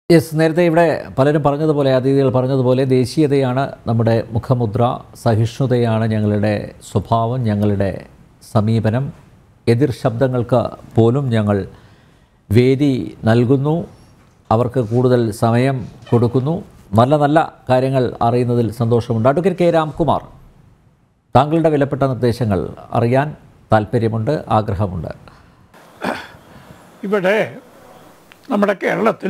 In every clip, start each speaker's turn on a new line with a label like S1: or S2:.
S1: Yes, നേരത്തെ ഇവിടെ പലരും പറഞ്ഞതുപോലെ, അതിഥികൾ പറഞ്ഞതുപോലെ, ദേശീയതയാണ് നമ്മുടെ മുഖമുദ്ര, സഹിഷ്ണുതയാണ് ഞങ്ങളുടെ സ്വഭാവം, ഞങ്ങളുടെ സമീപനം. എതിർ ശബ്ദങ്ങൾക്ക് പോലും ഞങ്ങൾ വേദി നൽകുന്നു, അവർക്ക് കൂടുതൽ സമയം കൊടുക്കുന്നു. നല്ല നല്ല കാര്യങ്ങൾ അറിയുന്നതിൽ സന്തോഷമുണ്ട്. അഡ്വക്കേറ്റ് കെ രാംകുമാർ, താങ്കളുടെ വിലപ്പെട്ട നിർദ്ദേശങ്ങൾ അറിയാൻ താല്പര്യമുണ്ട്, ആഗ്രഹമുണ്ട്.
S2: ഇവിടെ നമ്മുടെ കേരളത്തിൽ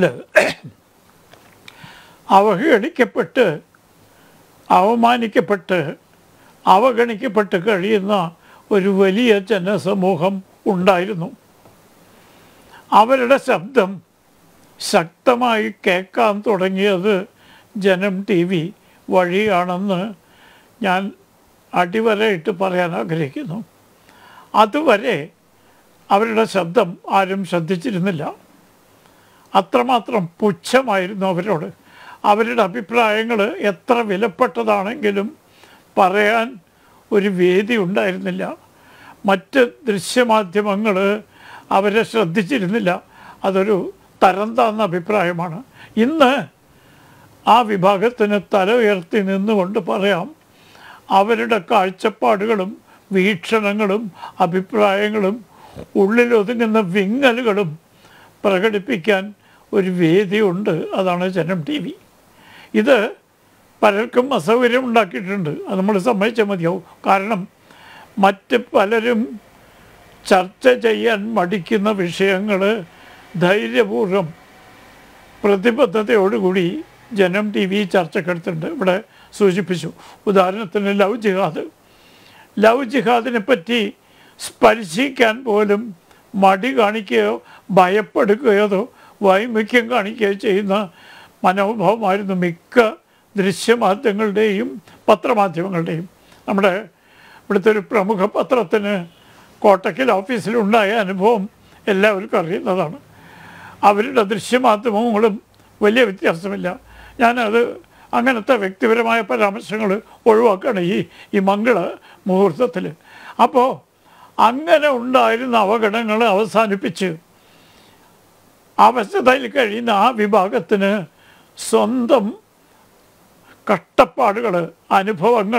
S2: അവഹേളിക്കപ്പെട്ട്, അവമാനിക്കപ്പെട്ട്, അവഗണിക്കപ്പെട്ട് കഴിയുന്ന ഒരു വലിയ ജനസമൂഹം ഉണ്ടായിരുന്നു. അവരുടെ ശബ്ദം ശക്തമായി കേൾക്കാൻ തുടങ്ങിയത് ജനം TV വഴിയാണെന്ന് ഞാൻ അടിവരയിട്ട് പറയാൻ ആഗ്രഹിക്കുന്നു. അതുവരെ അവരുടെ ശബ്ദം ആരും ശ്രദ്ധിച്ചിരുന്നില്ല. അത്രമാത്രം പുച്ഛമായിരുന്നു അവരോട്. അവരുടെ അഭിപ്രായങ്ങൾ എത്ര വിലപ്പെട്ടതാണെങ്കിലും പറയാൻ ഒരു വേദി ഉണ്ടായിരുന്നില്ല. മറ്റ് ദൃശ്യമാധ്യമങ്ങൾ അവരെ ശ്രദ്ധിച്ചിരുന്നില്ല. അതൊരു തരം താഴ്ന്ന അഭിപ്രായമാണ്. ഇന്ന് ആ വിഭാഗത്തിന് തല ഉയർത്തി നിന്നുകൊണ്ട് പറയാം, അവരുടെ കാഴ്ചപ്പാടുകളും വീക്ഷണങ്ങളും അഭിപ്രായങ്ങളും ഉള്ളിലൊതുങ്ങുന്ന വിങ്ങലുകളും പ്രകടിപ്പിക്കാൻ ഒരു വേദിയുണ്ട്. അതാണ് ജനം TV. ഇത് പലർക്കും അസൗകര്യം ഉണ്ടാക്കിയിട്ടുണ്ട്. അത് നമ്മൾ സമ്മതിച്ചാൽ മതിയാവും. കാരണം മറ്റ് പലരും ചർച്ച ചെയ്യാൻ മടിക്കുന്ന വിഷയങ്ങൾ ധൈര്യപൂർവ്വം പ്രതിബദ്ധതയോടുകൂടി ജനം TV ചർച്ചക്കെടുത്തിട്ടുണ്ട്. ഇവിടെ സൂചിപ്പിച്ചു. ഉദാഹരണത്തിന് ലവ് ജിഹാദിനെ പറ്റി സ്പർശിക്കാൻ പോലും മടി കാണിക്കുകയോ ഭയപ്പെടുകയോ വൈമുഖ്യം കാണിക്കുകയോ ചെയ്യുന്ന മനോഭാവമായിരുന്നു മിക്ക ദൃശ്യമാധ്യമങ്ങളുടെയും പത്രമാധ്യമങ്ങളുടെയും. നമ്മുടെ ഇവിടുത്തെ ഒരു പ്രമുഖ പത്രത്തിന് കോട്ടക്കൽ ഓഫീസിലുണ്ടായ അനുഭവം എല്ലാവർക്കും അറിയുന്നതാണ്. അവരുടെ ദൃശ്യമാധ്യമങ്ങളും വലിയ വ്യത്യാസമില്ല. ഞാനത് അങ്ങനത്തെ വ്യക്തിപരമായ പരാമർശങ്ങൾ ഒഴിവാക്കുകയാണ് ഈ മംഗള മുഹൂർത്തത്തിൽ. അപ്പോൾ അങ്ങനെ ഉണ്ടായിരുന്ന അവഗണനകൾ അവസാനിപ്പിച്ച് അവശതയിൽ കഴിയുന്ന ആ വിഭാഗത്തിന് സ്വന്തം കഷ്ടപ്പാടുകൾ, അനുഭവങ്ങൾ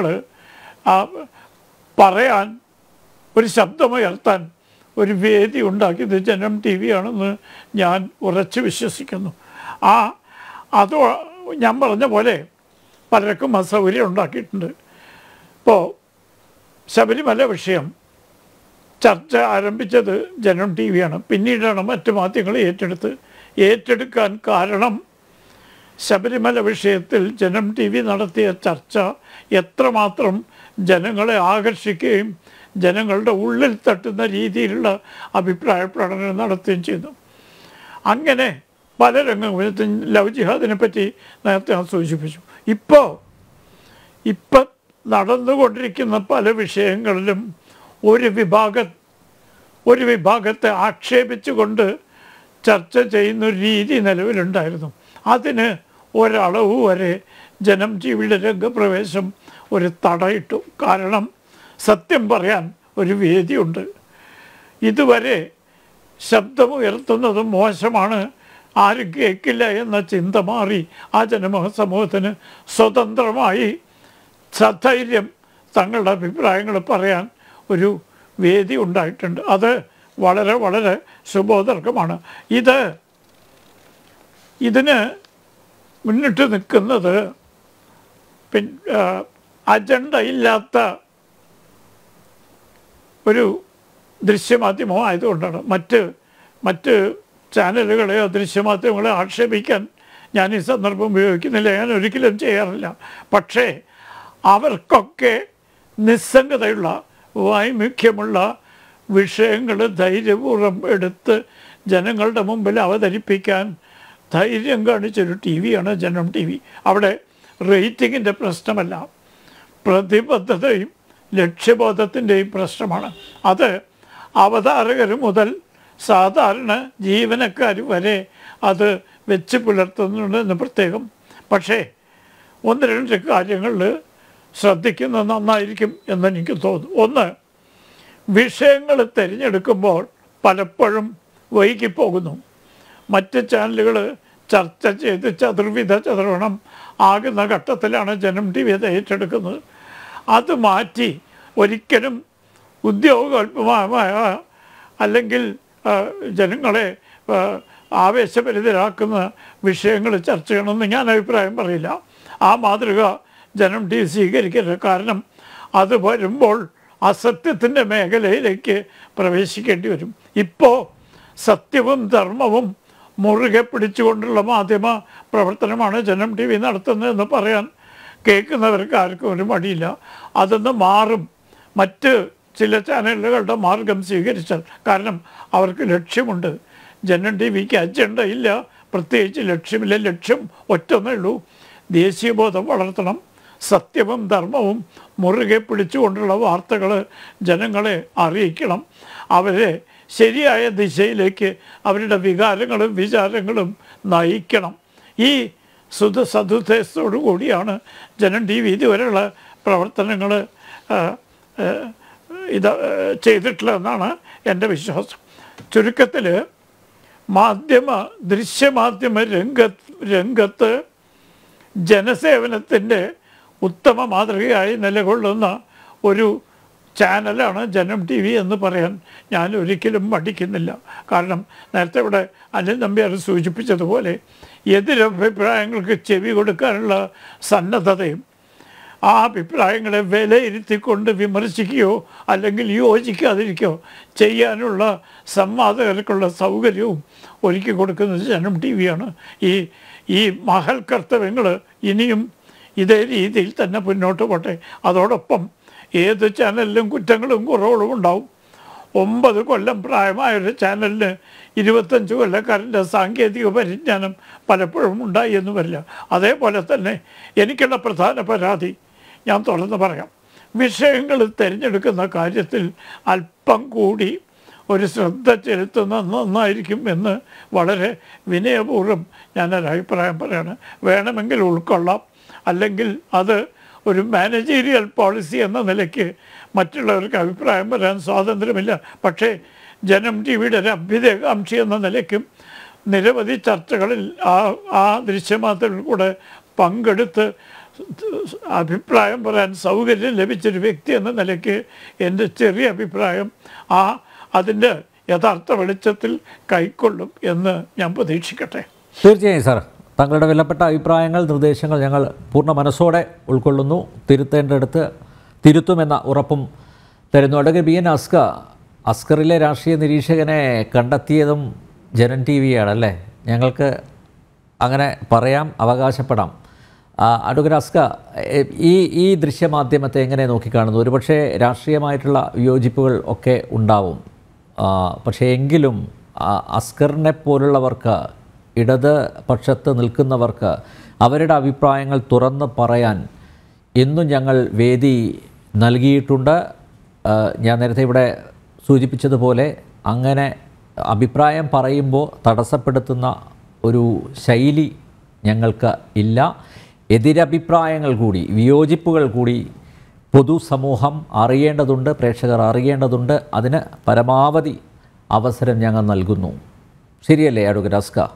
S2: പറയാൻ, ഒരു ശബ്ദമുയർത്താൻ ഒരു വേദി ഉണ്ടാക്കിയത് ജനം TV ആണെന്ന് ഞാൻ ഉറച്ചു വിശ്വസിക്കുന്നു. അത് ഞാൻ പറഞ്ഞ പോലെ പലർക്കും അസൗകര്യം ഉണ്ടാക്കിയിട്ടുണ്ട്. ഇപ്പോൾ ശബരിമല വിഷയം ചർച്ച ആരംഭിച്ചത് ജനം TV ആണ്. പിന്നീടാണ് മറ്റു മാധ്യമങ്ങൾ ഏറ്റെടുക്കാൻ കാരണം ശബരിമല വിഷയത്തിൽ ജനം TV നടത്തിയ ചർച്ച എത്രമാത്രം ജനങ്ങളെ ആകർഷിക്കുകയും ജനങ്ങളുടെ ഉള്ളിൽ തട്ടുന്ന രീതിയിലുള്ള അഭിപ്രായ പ്രകടനം നടത്തുകയും ചെയ്തു. അങ്ങനെ പല രംഗങ്ങളും ലവ് ജിഹാദിനെ പറ്റി നേരത്തെ ഞാൻ സൂചിപ്പിച്ചു. ഇപ്പം നടന്നുകൊണ്ടിരിക്കുന്ന പല വിഷയങ്ങളിലും ഒരു വിഭാഗത്തെ ആക്ഷേപിച്ചുകൊണ്ട് ചർച്ച ചെയ്യുന്നൊരു രീതി നിലവിലുണ്ടായിരുന്നു. അതിന് ഒരളവ് വരെ ജനം TVയുടെ രംഗപ്രവേശം ഒരു തടയിട്ടു. കാരണം സത്യം പറയാൻ ഒരു വേദിയുണ്ട്. ഇതുവരെ ശബ്ദമുയർത്തുന്നത് മോശമാണ്, ആരും കേൾക്കില്ല എന്ന ചിന്ത മാറി ആ സമൂഹത്തിന് സ്വതന്ത്രമായി സധൈര്യം തങ്ങളുടെ അഭിപ്രായങ്ങൾ പറയാൻ ഒരു വേദി ഉണ്ടായിട്ടുണ്ട്. അത് വളരെ വളരെ ശുഭോദർക്കമാണ്. ഇതിന് മുന്നിട്ട് നിൽക്കുന്നത് അജണ്ട ഇല്ലാത്ത ഒരു ദൃശ്യമാധ്യമം ആയതുകൊണ്ടാണ്. മറ്റ് ചാനലുകളെയോ ദൃശ്യമാധ്യമങ്ങളെ ആക്ഷേപിക്കാൻ ഞാൻ ഈ സന്ദർഭം ഉപയോഗിക്കുന്നില്ല, ഞാൻ ഒരിക്കലും ചെയ്യാറില്ല. പക്ഷേ അവർക്കൊക്കെ നിസ്സംഗതയുള്ള, വൈമുഖ്യമുള്ള വിഷയങ്ങൾ ധൈര്യപൂർവ്വം എടുത്ത് ജനങ്ങളുടെ മുമ്പിൽ അവതരിപ്പിക്കാൻ ധൈര്യം കാണിച്ചൊരു TV ആണ് ജനം TV. അവിടെ റേറ്റിങ്ങിൻ്റെ പ്രശ്നമല്ല, പ്രതിബദ്ധതയും ലക്ഷ്യബോധത്തിൻ്റെയും പ്രശ്നമാണ്. അത് അവതാരകർ മുതൽ സാധാരണ ജീവനക്കാർ വരെ അത് വെച്ച് പുലർത്തുന്നുണ്ടെന്ന് പ്രത്യേകം. പക്ഷേ ഒന്ന് രണ്ട് കാര്യങ്ങളിൽ ശ്രദ്ധിക്കുന്നത് നന്നായിരിക്കും എന്നെനിക്ക് തോന്നുന്നു. ഒന്ന്, വിഷയങ്ങൾ തിരഞ്ഞെടുക്കുമ്പോൾ പലപ്പോഴും വൈകിപ്പോകുന്നു. മറ്റ് ചാനലുകൾ ചർച്ച ചെയ്ത് ചതുർവിധ ചതുർവണം ആകുന്ന ഘട്ടത്തിലാണ് ജനം ടി വി അത് ഏറ്റെടുക്കുന്നത്. അത് മാറ്റി ഒരിക്കലും ഉദ്യോഗോൽപമായ അല്ലെങ്കിൽ ജനങ്ങളെ ആവേശഭരിതരാക്കുന്ന വിഷയങ്ങൾ ചർച്ച ചെയ്യണമെന്ന് ഞാൻ അഭിപ്രായം പറയില്ല. ആ മാതൃക ജനം ടി വി സ്വീകരിക്കരുത്. കാരണം അത് വരുമ്പോൾ അസത്യത്തിൻ്റെ മേഖലയിലേക്ക് പ്രവേശിക്കേണ്ടി വരും. ഇപ്പോൾ സത്യവും ധർമ്മവും മുറുകെ പിടിച്ചുകൊണ്ടുള്ള മാധ്യമ പ്രവർത്തനമാണ് ജനം ടി വി നടത്തുന്നതെന്ന് പറയാൻ കേൾക്കുന്നവർക്ക് ആർക്കും ഒരു മടിയില്ല. അതൊന്ന് മാറും. മറ്റ് ചില ചാനലുകളുടെ മാർഗം സ്വീകരിച്ചാൽ. കാരണം അവർക്ക് ലക്ഷ്യമുണ്ട്. ജനം ടി വിക്ക് അജണ്ട ഇല്ല, പ്രത്യേകിച്ച് ലക്ഷ്യമില്ല. ലക്ഷ്യം ഒറ്റൊന്നേ ഉള്ളൂ, ദേശീയബോധം വളർത്തണം, സത്യവും ധർമ്മവും മുറുകെ പിടിച്ചുകൊണ്ടുള്ള വാർത്തകൾ ജനങ്ങളെ അറിയിക്കണം, അവരെ ശരിയായ ദിശയിലേക്ക് അവരുടെ വികാരങ്ങളും വിചാരങ്ങളും നയിക്കണം. ഈ സതുദ്ദേശത്തോടു കൂടിയാണ് ജനം ടി വി ഇതുവരെയുള്ള പ്രവർത്തനങ്ങൾ ചെയ്തിട്ടുള്ളതെന്നാണ് എൻ്റെ വിശ്വാസം. ചുരുക്കത്തിൽ ദൃശ്യമാധ്യമ രംഗത്ത് ജനസേവനത്തിൻ്റെ ഉത്തമ മാതൃകയായി നിലകൊള്ളുന്ന ഒരു ചാനലാണ് ജനം ടി വി എന്ന് പറയാൻ ഞാൻ ഒരിക്കലും മടിക്കുന്നില്ല. കാരണം നേരത്തെ ഇവിടെ അനിൽ നമ്പ്യാർ സൂചിപ്പിച്ചതുപോലെ എതിരഭിപ്രായങ്ങൾക്ക് ചെവി കൊടുക്കാനുള്ള സന്നദ്ധതയും ആ അഭിപ്രായങ്ങളെ വിലയിരുത്തിക്കൊണ്ട് വിമർശിക്കുകയോ അല്ലെങ്കിൽ യോജിക്കാതിരിക്കുകയോ ചെയ്യാനുള്ള സംവാദകർക്കുള്ള സൗകര്യവും ഒരുക്കി കൊടുക്കുന്നത് ജനം ടി വിയാണ്. ഈ മഹൽ കർത്തവ്യങ്ങൾ ഇനിയും ഇതേ രീതിയിൽ തന്നെ മുന്നോട്ട് പോട്ടെ. അതോടൊപ്പം ഏത് ചാനലിലും കുറ്റങ്ങളും കുറവുകളും ഉണ്ടാവും. 9 കൊല്ലം പ്രായമായൊരു ചാനലിന് 25 കൊല്ലക്കാരൻ്റെ സാങ്കേതിക പരിജ്ഞാനം പലപ്പോഴും ഉണ്ടായി എന്ന് വരില്ല. അതേപോലെ തന്നെ എനിക്കുള്ള പ്രധാന പരാതി ഞാൻ തുറന്ന് പറയാം. വിഷയങ്ങൾ തിരഞ്ഞെടുക്കുന്ന കാര്യത്തിൽ അല്പം കൂടി ഒരു ശ്രദ്ധ ചെലുത്തുന്നത് നന്നായിരിക്കും എന്ന് വളരെ വിനയപൂർവ്വം ഞാനൊരു അഭിപ്രായം പറയാണ്. വേണമെങ്കിൽ ഉൾക്കൊള്ളാം, അല്ലെങ്കിൽ അത് ഒരു മാനേജീരിയൽ പോളിസി എന്ന നിലയ്ക്ക് മറ്റുള്ളവർക്ക് അഭിപ്രായം പറയാൻ സ്വാതന്ത്ര്യമില്ല. പക്ഷേ ജനം ടി വിയുടെ ഒരു അഭ്യുദയകാംക്ഷി എന്ന നിലയ്ക്കും നിരവധി ചർച്ചകളിൽ ആ ദൃശ്യമാധ്യമത്തിൽ കൂടെ പങ്കെടുത്ത് അഭിപ്രായം പറയാൻ സൗകര്യം ലഭിച്ചൊരു വ്യക്തി എന്ന നിലയ്ക്ക് എൻ്റെ ചെറിയ അഭിപ്രായം അതിൻ്റെ യഥാർത്ഥ വെളിച്ചത്തിൽ കൈക്കൊള്ളും എന്ന് ഞാൻ പ്രതീക്ഷിക്കട്ടെ.
S1: തീർച്ചയായും സാർ, താങ്കളുടെ വിലപ്പെട്ട അഭിപ്രായങ്ങൾ, നിർദ്ദേശങ്ങൾ ഞങ്ങൾ പൂർണ്ണ മനസ്സോടെ ഉൾക്കൊള്ളുന്നു. തിരുത്തേണ്ടടുത്ത് തിരുത്തുമെന്ന ഉറപ്പും തരുന്നു. അഡ്വക്കേറ്റ് ബി എൻ അസ്കറിലെ രാഷ്ട്രീയ നിരീക്ഷകനെ കണ്ടെത്തിയതും ജനം ടി വിയാണല്ലേ? ഞങ്ങൾക്ക് അങ്ങനെ പറയാം, അവകാശപ്പെടാം. അഡ്വക്കേറ്റ് അസ്കർ, ഈ ദൃശ്യമാധ്യമത്തെ എങ്ങനെ നോക്കിക്കാണുന്നു? ഒരുപക്ഷെ രാഷ്ട്രീയമായിട്ടുള്ള വിയോജിപ്പുകൾ ഒക്കെ ഉണ്ടാവും. പക്ഷേ എങ്കിലും അസ്കറിനെ പോലുള്ളവർക്ക്, ഇടത് പക്ഷത്ത് നിൽക്കുന്നവർക്ക് അവരുടെ അഭിപ്രായങ്ങൾ തുറന്ന് പറയാൻ എന്നും ഞങ്ങൾ വേദി നൽകിയിട്ടുണ്ട്. ഞാൻ നേരത്തെ ഇവിടെ സൂചിപ്പിച്ചതുപോലെ അങ്ങനെ അഭിപ്രായം പറയുമ്പോൾ തടസ്സപ്പെടുത്തുന്ന ഒരു ശൈലി ഞങ്ങൾക്ക് ഇല്ല. എതിരഭിപ്രായങ്ങൾ കൂടി, വിയോജിപ്പുകൾ കൂടി പൊതുസമൂഹം അറിയേണ്ടതുണ്ട്, പ്രേക്ഷകർ അറിയേണ്ടതുണ്ട്. അതിന് പരമാവധി അവസരം ഞങ്ങൾ നൽകുന്നു. ശരിയല്ലേ അഡ്വക്കേറ്റ് അസ്കർ?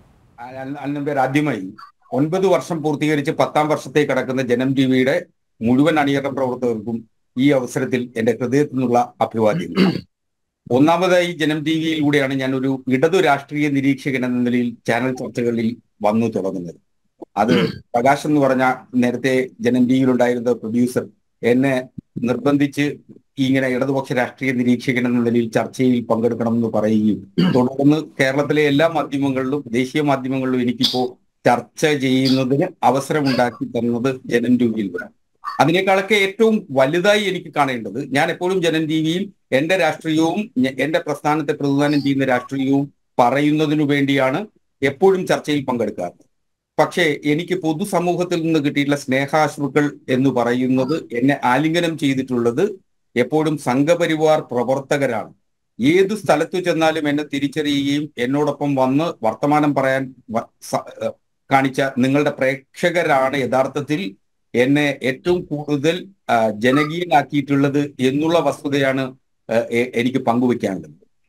S3: ആദ്യമായി 9 വർഷം പൂർത്തീകരിച്ച് 10ാം വർഷത്തേക്ക് കടക്കുന്ന ജനം ടി വിയുടെ മുഴുവൻ അണിയറ പ്രവർത്തകർക്കും ഈ അവസരത്തിൽ എൻ്റെ ഹൃദയത്തിൽ നിന്നുള്ള അഭിവാദ്യങ്ങൾ. ഒന്നാമതായി ജനം ടി വിയിലൂടെയാണ് ഞാൻ ഒരു ഇടതു രാഷ്ട്രീയ നിരീക്ഷകൻ എന്ന നിലയിൽ ചാനൽ ചർച്ചകളിൽ വന്നു തുടങ്ങുന്നത്. അത് പ്രകാശ് എന്ന് പറഞ്ഞ നേരത്തെ ജനം ടി വിയിലുണ്ടായിരുന്ന പ്രൊഡ്യൂസർ എന്നെ നിർബന്ധിച്ച് ഇങ്ങനെ ഇടതുപക്ഷ രാഷ്ട്രീയ നിരീക്ഷകൻ എന്ന നിലയിൽ ചർച്ചയിൽ പങ്കെടുക്കണമെന്ന് പറയുകയും തുടർന്ന് കേരളത്തിലെ എല്ലാ മാധ്യമങ്ങളിലും ദേശീയ മാധ്യമങ്ങളിലും എനിക്കിപ്പോ ചർച്ച ചെയ്യുന്നതിന് അവസരമുണ്ടാക്കി തന്നത് ജനം ടി വിയിലൂടെ. അതിനേക്കാളൊക്കെ ഏറ്റവും വലുതായി എനിക്ക് കാണേണ്ടത്, ഞാൻ എപ്പോഴും ജനം ടി വിയിൽ എന്റെ രാഷ്ട്രീയവും എന്റെ പ്രസ്ഥാനത്തെ പ്രതിനിധാനം ചെയ്യുന്ന രാഷ്ട്രീയവും പറയുന്നതിനു വേണ്ടിയാണ് എപ്പോഴും ചർച്ചയിൽ പങ്കെടുക്കാറ്. പക്ഷേ എനിക്ക് പൊതുസമൂഹത്തിൽ നിന്ന് കിട്ടിയിട്ടുള്ള സ്നേഹാശ്രുക്കൾ എന്ന് പറയുന്നത്, എന്നെ ആലിംഗനം ചെയ്തിട്ടുള്ളത് എപ്പോഴും സംഘപരിവാർ പ്രവർത്തകരാണ്. ഏത് സ്ഥലത്തു ചെന്നാലും എന്നെ തിരിച്ചറിയുകയും എന്നോടൊപ്പം വന്ന് വർത്തമാനം പറയാൻ കാണിച്ച നിങ്ങളുടെ പ്രേക്ഷകരാണ് യഥാർത്ഥത്തിൽ എന്നെ ഏറ്റവും കൂടുതൽ ജനകീയനാക്കിയിട്ടുള്ളത് എന്നുള്ള വസ്തുതയാണ് എനിക്ക് പങ്കുവെക്കാനുള്ളത്.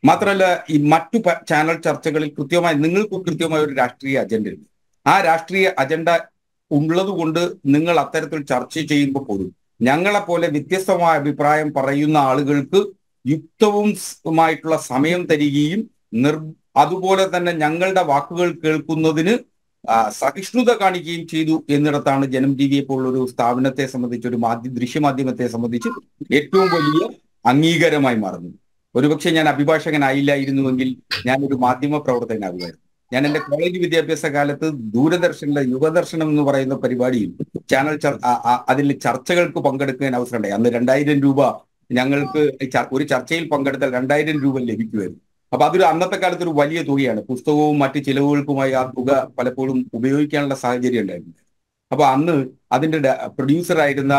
S3: മാത്രമല്ല ഈ മറ്റു ചാനൽ ചർച്ചകളിൽ നിങ്ങൾക്ക് കൃത്യമായ ഒരു രാഷ്ട്രീയ അജണ്ട ഉണ്ട്. ആ രാഷ്ട്രീയ അജണ്ട ഉള്ളത് കൊണ്ട് നിങ്ങൾ അത്തരത്തിൽ ചർച്ച ചെയ്യുമ്പോൾ പോലും ഞങ്ങളെപ്പോലെ വ്യത്യസ്തമായ അഭിപ്രായം പറയുന്ന ആളുകൾക്ക് യുക്തവുമായിട്ടുള്ള സമയം തരികയും അതുപോലെ തന്നെ ഞങ്ങളുടെ വാക്കുകൾ കേൾക്കുന്നതിന് സഹിഷ്ണുത കാണിക്കുകയും ചെയ്തു എന്നിടത്താണ് ജനം ടിവിയെ പോലുള്ളൊരു സ്ഥാപനത്തെ സംബന്ധിച്ച്, ഒരു ദൃശ്യമാധ്യമത്തെ സംബന്ധിച്ച് ഏറ്റവും വലിയ അംഗീകാരമായി മാറുന്നത്. ഒരുപക്ഷെ ഞാൻ അഭിഭാഷകനായില്ലായിരുന്നുവെങ്കിൽ ഞാനൊരു മാധ്യമ പ്രവർത്തകനാകുമായിരുന്നു. ഞാൻ എൻ്റെ കോളേജ് വിദ്യാഭ്യാസ കാലത്ത് ദൂരദർശനിലെ യുവദർശനം എന്ന് പറയുന്ന പരിപാടിയിൽ അതിൽ ചർച്ചകൾക്ക് പങ്കെടുക്കാൻ അവസരമുണ്ടായി. അന്ന് 2000 രൂപ ഞങ്ങൾക്ക് ഒരു ചർച്ചയിൽ പങ്കെടുത്താൽ 2000 രൂപ ലഭിക്കുമായിരുന്നു. അപ്പൊ അതൊരു അന്നത്തെ കാലത്ത് ഒരു വലിയ തുകയാണ്. പുസ്തകവും മറ്റ് ചിലവുകൾക്കുമായി ആ തുക പലപ്പോഴും ഉപയോഗിക്കാനുള്ള സാഹചര്യം ഉണ്ടായിരുന്നു. അപ്പൊ അന്ന് അതിന്റെ പ്രൊഡ്യൂസറായിരുന്ന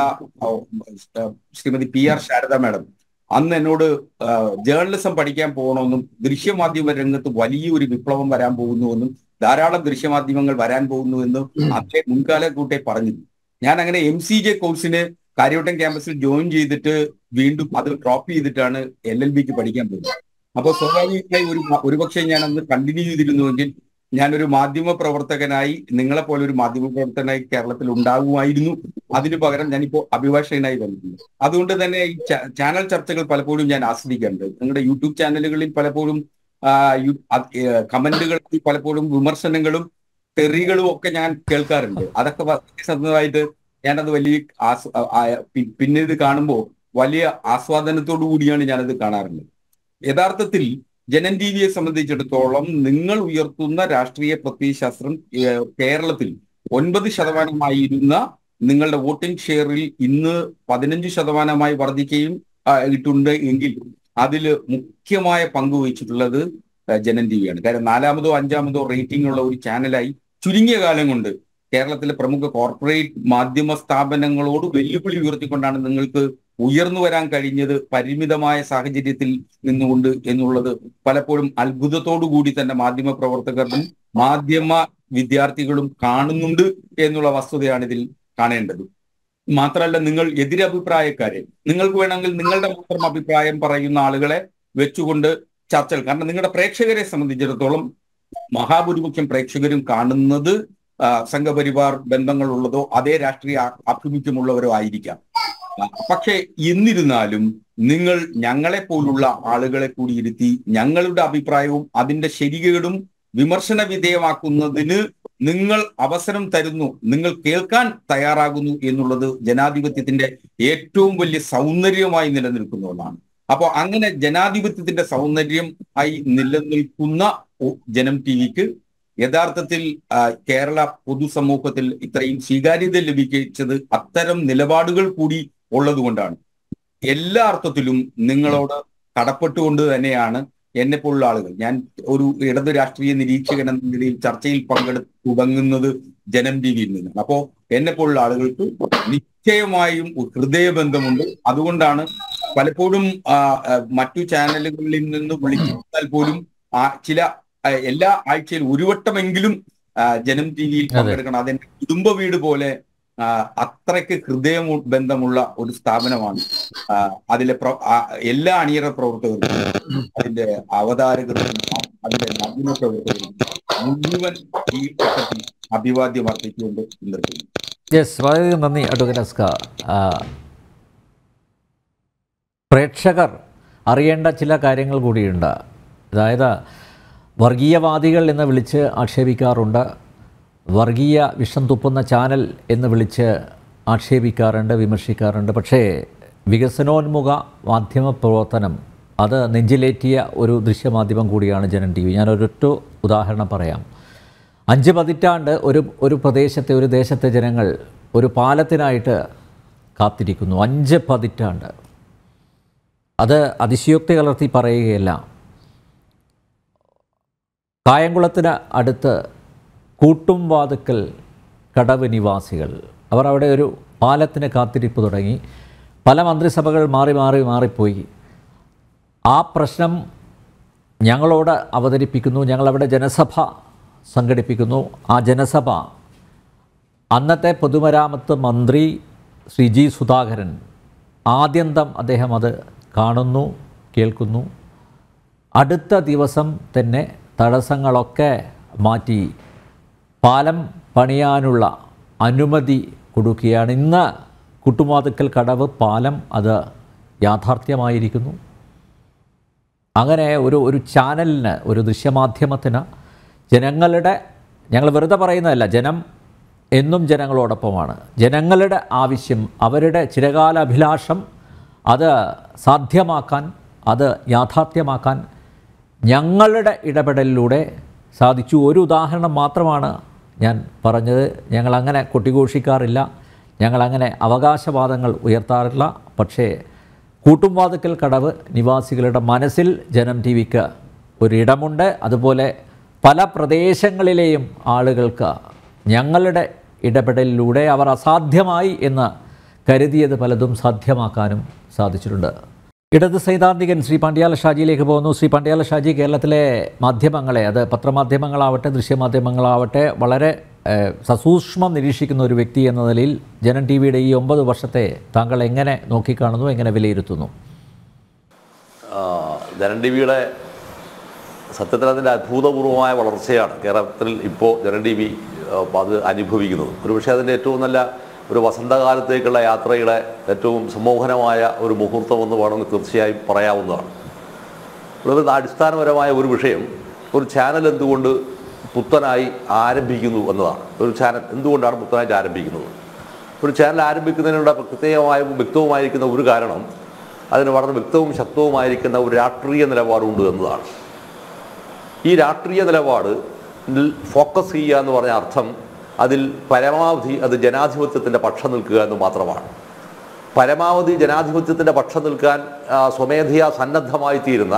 S3: ശ്രീമതി PR ശാരദ മാഡം അന്ന് എന്നോട് ജേർണലിസം പഠിക്കാൻ പോകണമെന്നും ദൃശ്യമാധ്യമ രംഗത്ത് വലിയൊരു വിപ്ലവം വരാൻ പോകുന്നുവെന്നും ധാരാളം ദൃശ്യമാധ്യമങ്ങൾ വരാൻ പോകുന്നുവെന്നും അതേ മുൻകാല കൂട്ടെ പറഞ്ഞിരുന്നു. ഞാൻ അങ്ങനെ MCJ കോഴ്സിന് കാര്യവട്ടം ക്യാമ്പസിൽ ജോയിൻ ചെയ്തിട്ട് വീണ്ടും അത് ഡ്രോപ്പ് ചെയ്തിട്ടാണ് LLBക്ക് പഠിക്കാൻ പോകുന്നത്. അപ്പോൾ സ്വാഭാവികമായി ഒരുപക്ഷെ ഞാൻ അന്ന് കണ്ടിന്യൂ ചെയ്തിരുന്നുവെങ്കിൽ ഞാനൊരു മാധ്യമ പ്രവർത്തകനായി, നിങ്ങളെ പോലെ ഒരു മാധ്യമ പ്രവർത്തകനായി കേരളത്തിൽ ഉണ്ടാകുമായിരുന്നു. അതിനു പകരം ഞാനിപ്പോ അഭിഭാഷകനായി വന്നിട്ടുണ്ട്. അതുകൊണ്ട് തന്നെ ഈ ചാനൽ ചർച്ചകൾ പലപ്പോഴും ഞാൻ ആസ്വദിക്കാറുണ്ട്. നിങ്ങളുടെ യൂട്യൂബ് ചാനലുകളിൽ പലപ്പോഴും കമന്റുകളിൽ പലപ്പോഴും വിമർശനങ്ങളും തെറികളും ഒക്കെ ഞാൻ കേൾക്കാറുണ്ട്. അതൊക്കെ സത്യസന്ധമായിട്ട് ഞാനത് വലിയ പിന്നീട് കാണുമ്പോൾ വലിയ ആസ്വാദനത്തോടു കൂടിയാണ് ഞാനത് കാണാറുള്ളത്. യഥാർത്ഥത്തിൽ ജനം ടിവിയെ സംബന്ധിച്ചിടത്തോളം നിങ്ങൾ ഉയർത്തുന്ന രാഷ്ട്രീയ പ്രത്യയശാസ്ത്രം കേരളത്തിൽ 9% നിങ്ങളുടെ വോട്ടിംഗ് ഷെയറിൽ ഇന്ന് 15% വർദ്ധിക്കുകയും ഇട്ടുണ്ട് എങ്കിൽ അതിൽ മുഖ്യമായ പങ്ക് വഹിച്ചിട്ടുള്ളത് ജനം ടിവിയാണ്. കാരണം 4-മോ 5-മോ റേറ്റിംഗ് ഉള്ള ഒരു ചാനലായി ചുരുങ്ങിയ കാലം കൊണ്ട് കേരളത്തിലെ പ്രമുഖ കോർപ്പറേറ്റ് മാധ്യമ സ്ഥാപനങ്ങളോട് വെല്ലുവിളി ഉയർത്തിക്കൊണ്ടാണ് നിങ്ങൾക്ക് ഉയർന്നു വരാൻ കഴിഞ്ഞത്. പരിമിതമായ സാഹചര്യത്തിൽ നിന്നുകൊണ്ട് എന്നുള്ളത് പലപ്പോഴും അത്ഭുതത്തോടു കൂടി തന്നെ മാധ്യമ പ്രവർത്തകരും മാധ്യമ വിദ്യാർത്ഥികളും കാണുന്നുണ്ട് എന്നുള്ള വസ്തുതയാണ് ഇതിൽ കാണേണ്ടത്. മാത്രമല്ല, നിങ്ങൾ എതിരഭിപ്രായക്കാരെ, നിങ്ങൾക്ക് വേണമെങ്കിൽ നിങ്ങളുടെ മാത്രം അഭിപ്രായം പറയുന്ന ആളുകളെ വെച്ചുകൊണ്ട് ചർച്ചകൾ, കാരണം നിങ്ങളുടെ പ്രേക്ഷകരെ സംബന്ധിച്ചിടത്തോളം മഹാഭൂരിപക്ഷം പ്രേക്ഷകരും കാണുന്നത് സംഘപരിവാർ ബന്ധങ്ങളുള്ളതോ അതേ രാഷ്ട്രീയ ആഭിമുഖ്യമുള്ളവരോ ആയിരിക്കാം. പക്ഷെ എന്നിരുന്നാലും നിങ്ങൾ ഞങ്ങളെ പോലുള്ള ആളുകളെ കൂടി ഇരുത്തി ഞങ്ങളുടെ അഭിപ്രായവും അതിന്റെ ശരികേടും വിമർശന വിധേയമാക്കുന്നതിന് നിങ്ങൾ അവസരം തരുന്നു, നിങ്ങൾ കേൾക്കാൻ തയ്യാറാകുന്നു എന്നുള്ളത് ജനാധിപത്യത്തിന്റെ ഏറ്റവും വലിയ സൗന്ദര്യമായി നിലനിൽക്കുന്ന ഒന്നാണ്. അപ്പോൾ അങ്ങനെ ജനാധിപത്യത്തിന്റെ സൗന്ദര്യം ആയി നിലനിൽക്കുന്ന ജനം ടിവിക്ക് യഥാർത്ഥത്തിൽ കേരള പൊതുസമൂഹത്തിൽ ഇത്രയും സ്വീകാര്യത ലഭിച്ചത് അത്തരം നിലപാടുകൾ കൂടി ഉള്ളതുകൊണ്ടാണ്. എല്ലാ അർത്ഥത്തിലും നിങ്ങളോട് കടപ്പെട്ടുകൊണ്ട് തന്നെയാണ് എന്നെപ്പോലുള്ള ആളുകൾ, ഞാൻ ഒരു ഇടതു രാഷ്ട്രീയ നിരീക്ഷകൻ എന്ന നിലയിൽ ചർച്ചയിൽ തുടങ്ങുന്നത് ജനം ടിവിയിൽ നിന്നാണ്. അപ്പോൾ എന്നെപ്പോലുള്ള ആളുകൾക്ക് നിശ്ചയമായും ഹൃദയബന്ധമുണ്ട്. അതുകൊണ്ടാണ് പലപ്പോഴും മറ്റു ചാനലുകളിൽ നിന്ന് വിളിച്ചാൽ പോലും എല്ലാ ആഴ്ചയിൽ ഒരു വട്ടമെങ്കിലും ജനം ടിവിയിൽ പങ്കെടുക്കണം. അതെന്റെ കുടുംബ വീട് പോലെ അത്രയ്ക്ക് ഹൃദയ ബന്ധമുള്ള ഒരു സ്ഥാപനമാണ്. അതിലെ എല്ലാ അണിയറ പ്രവർത്തകർക്കും അതിന്റെ അവതാരകർക്കും അതിന്റെ മാധ്യമ പ്രവർത്തകർക്കും മുഴുവൻ ഈ ഘട്ടത്തിൽ അഭിവാദ്യം അർപ്പിച്ചുകൊണ്ട് നിർത്തുന്നു.
S1: വളരെയധികം നന്ദി അഡ്വക്കേറ്റ് അസ്ക. പ്രേക്ഷകർ അറിയേണ്ട ചില കാര്യങ്ങൾ കൂടിയുണ്ട്. അതായത് വർഗീയവാദികൾ എന്ന് വിളിച്ച് ആക്ഷേപിക്കാറുണ്ട്, വർഗീയ വിഷം തുപ്പുന്ന ചാനൽ എന്ന് വിളിച്ച് ആക്ഷേപിക്കാറുണ്ട്, വിമർശിക്കാറുണ്ട്. പക്ഷേ വികസനോന്മുഖ മാധ്യമ പ്രവർത്തനം അത് നെഞ്ചിലേറ്റിയ ഒരു ദൃശ്യമാധ്യമം കൂടിയാണ് ജനം ടി വി. ഞാനൊരൊറ്റ ഉദാഹരണം പറയാം. 5 പതിറ്റാണ്ട് ഒരു പ്രദേശത്തെ, ഒരു ദേശത്തെ ജനങ്ങൾ ഒരു പാലത്തിനായിട്ട് കാത്തിരിക്കുന്നു. 5 പതിറ്റാണ്ട്. അത് അതിശയോക്തി കലർത്തി പറയുകയല്ല. കായംകുളത്തിന് അടുത്ത് കൂട്ടുംവാതുക്കൽ കടവ് നിവാസികൾ അവർ അവിടെ ഒരു പാലത്തിന് കാത്തിരിപ്പ് തുടങ്ങി. പല മന്ത്രിസഭകൾ മാറിപ്പോയി. ആ പ്രശ്നം ഞങ്ങളോട് അവതരിപ്പിക്കുന്നു. ഞങ്ങളവിടെ ജനസഭ സംഘടിപ്പിക്കുന്നു. ആ ജനസഭ അന്നത്തെ പൊതുമരാമത്ത് മന്ത്രി ശ്രീ G. സുധാകരൻ ആദ്യന്തം അദ്ദേഹം അത് കാണുന്നു, കേൾക്കുന്നു. അടുത്ത ദിവസം തന്നെ തടസ്സങ്ങളൊക്കെ മാറ്റി പാലം പണിയാനുള്ള അനുമതി കൊടുക്കുകയാണ്. ഇന്ന് കുട്ടുമാതുക്കൽ കടവ് പാലം അത് യാഥാർത്ഥ്യമായിരിക്കുന്നു. അങ്ങനെ ഒരു ചാനലിന്, ഒരു ദൃശ്യമാധ്യമത്തിന് ജനങ്ങളുടെ, ഞങ്ങൾ വെറുതെ പറയുന്നതല്ല, ജനം എന്നും ജനങ്ങളോടൊപ്പമാണ്. ജനങ്ങളുടെ ആവശ്യം, അവരുടെ ചിരകാല അഭിലാഷം അത് സാധ്യമാക്കാൻ, അത് യാഥാർത്ഥ്യമാക്കാൻ ഞങ്ങളുടെ ഇടപെടലിലൂടെ സാധിച്ചു. ഒരു ഉദാഹരണം മാത്രമാണ് ഞാൻ പറഞ്ഞത്. ഞങ്ങളങ്ങനെ കൊട്ടിഘോഷിക്കാറില്ല, ഞങ്ങളങ്ങനെ അവകാശവാദങ്ങൾ ഉയർത്താറില്ല. പക്ഷേ കൂട്ടുംവാതുക്കൽ കടവ് നിവാസികളുടെ മനസ്സിൽ ജനം ടി വിക്ക് ഒരിടമുണ്ട്. അതുപോലെ പല പ്രദേശങ്ങളിലെയും ആളുകൾക്ക് ഞങ്ങളുടെ ഇടപെടലിലൂടെ അവർ അസാധ്യമായി എന്ന് കരുതിയത് പലതും സാധ്യമാക്കാനും സാധിച്ചിട്ടുണ്ട്. ഇടത് സൈദ്ധാന്തികൻ ശ്രീ പണ്ഡ്യാല ഷാജിയിലേക്ക് പോകുന്നു. ശ്രീ പണ്ഡ്യാല ഷാജി, കേരളത്തിലെ മാധ്യമങ്ങളെ, അത് പത്രമാധ്യമങ്ങളാവട്ടെ ദൃശ്യമാധ്യമങ്ങളാവട്ടെ, വളരെ സസൂക്ഷ്മം നിരീക്ഷിക്കുന്ന ഒരു വ്യക്തി എന്ന നിലയിൽ ജനം ടി വിയുടെ ഈ 9 വർഷത്തെ താങ്കൾ എങ്ങനെ നോക്കിക്കാണുന്നു, എങ്ങനെ വിലയിരുത്തുന്നു?
S4: ജനം ടി വിയുടെ സത്യത്തിൽ അതിൻ്റെ അഭൂതപൂർവമായ വളർച്ചയാണ് കേരളത്തിൽ ഇപ്പോൾ ജനം ടി വി അത് അനുഭവിക്കുന്നത്. ഒരുപക്ഷെ അതിൻ്റെ ഏറ്റവും നല്ല ഒരു വസന്തകാലത്തേക്കുള്ള യാത്രയുടെ ഏറ്റവും സമ്മോഹനമായ ഒരു മുഹൂർത്തമെന്ന് വേണമെന്ന് തീർച്ചയായും പറയാവുന്നതാണ്. ഇവിടെ അടിസ്ഥാനപരമായ ഒരു വിഷയം, ഒരു ചാനൽ എന്തുകൊണ്ട് പുത്തനായി ആരംഭിക്കുന്നു എന്നതാണ്. ഒരു ചാനൽ എന്തുകൊണ്ടാണ് പുത്തനായിട്ട് ആരംഭിക്കുന്നത്? ഒരു ചാനൽ ആരംഭിക്കുന്നതിനുള്ള പ്രത്യേകമായും വ്യക്തവുമായിരിക്കുന്ന ഒരു കാരണം, അതിന് വളരെ വ്യക്തവും ശക്തവുമായിരിക്കുന്ന ഒരു രാഷ്ട്രീയ നിലപാടുണ്ട് എന്നതാണ്. ഈ രാഷ്ട്രീയ നിലപാട് ഫോക്കസ് ചെയ്യുക എന്ന് പറഞ്ഞ അർത്ഥം അതിൽ പരമാവധി അത് ജനാധിപത്യത്തിൻ്റെ പക്ഷം നിൽക്കുക എന്ന് മാത്രമാണ്. പരമാവധി ജനാധിപത്യത്തിൻ്റെ പക്ഷം നിൽക്കാൻ സ്വമേധയാ സന്നദ്ധമായി തീരുന്ന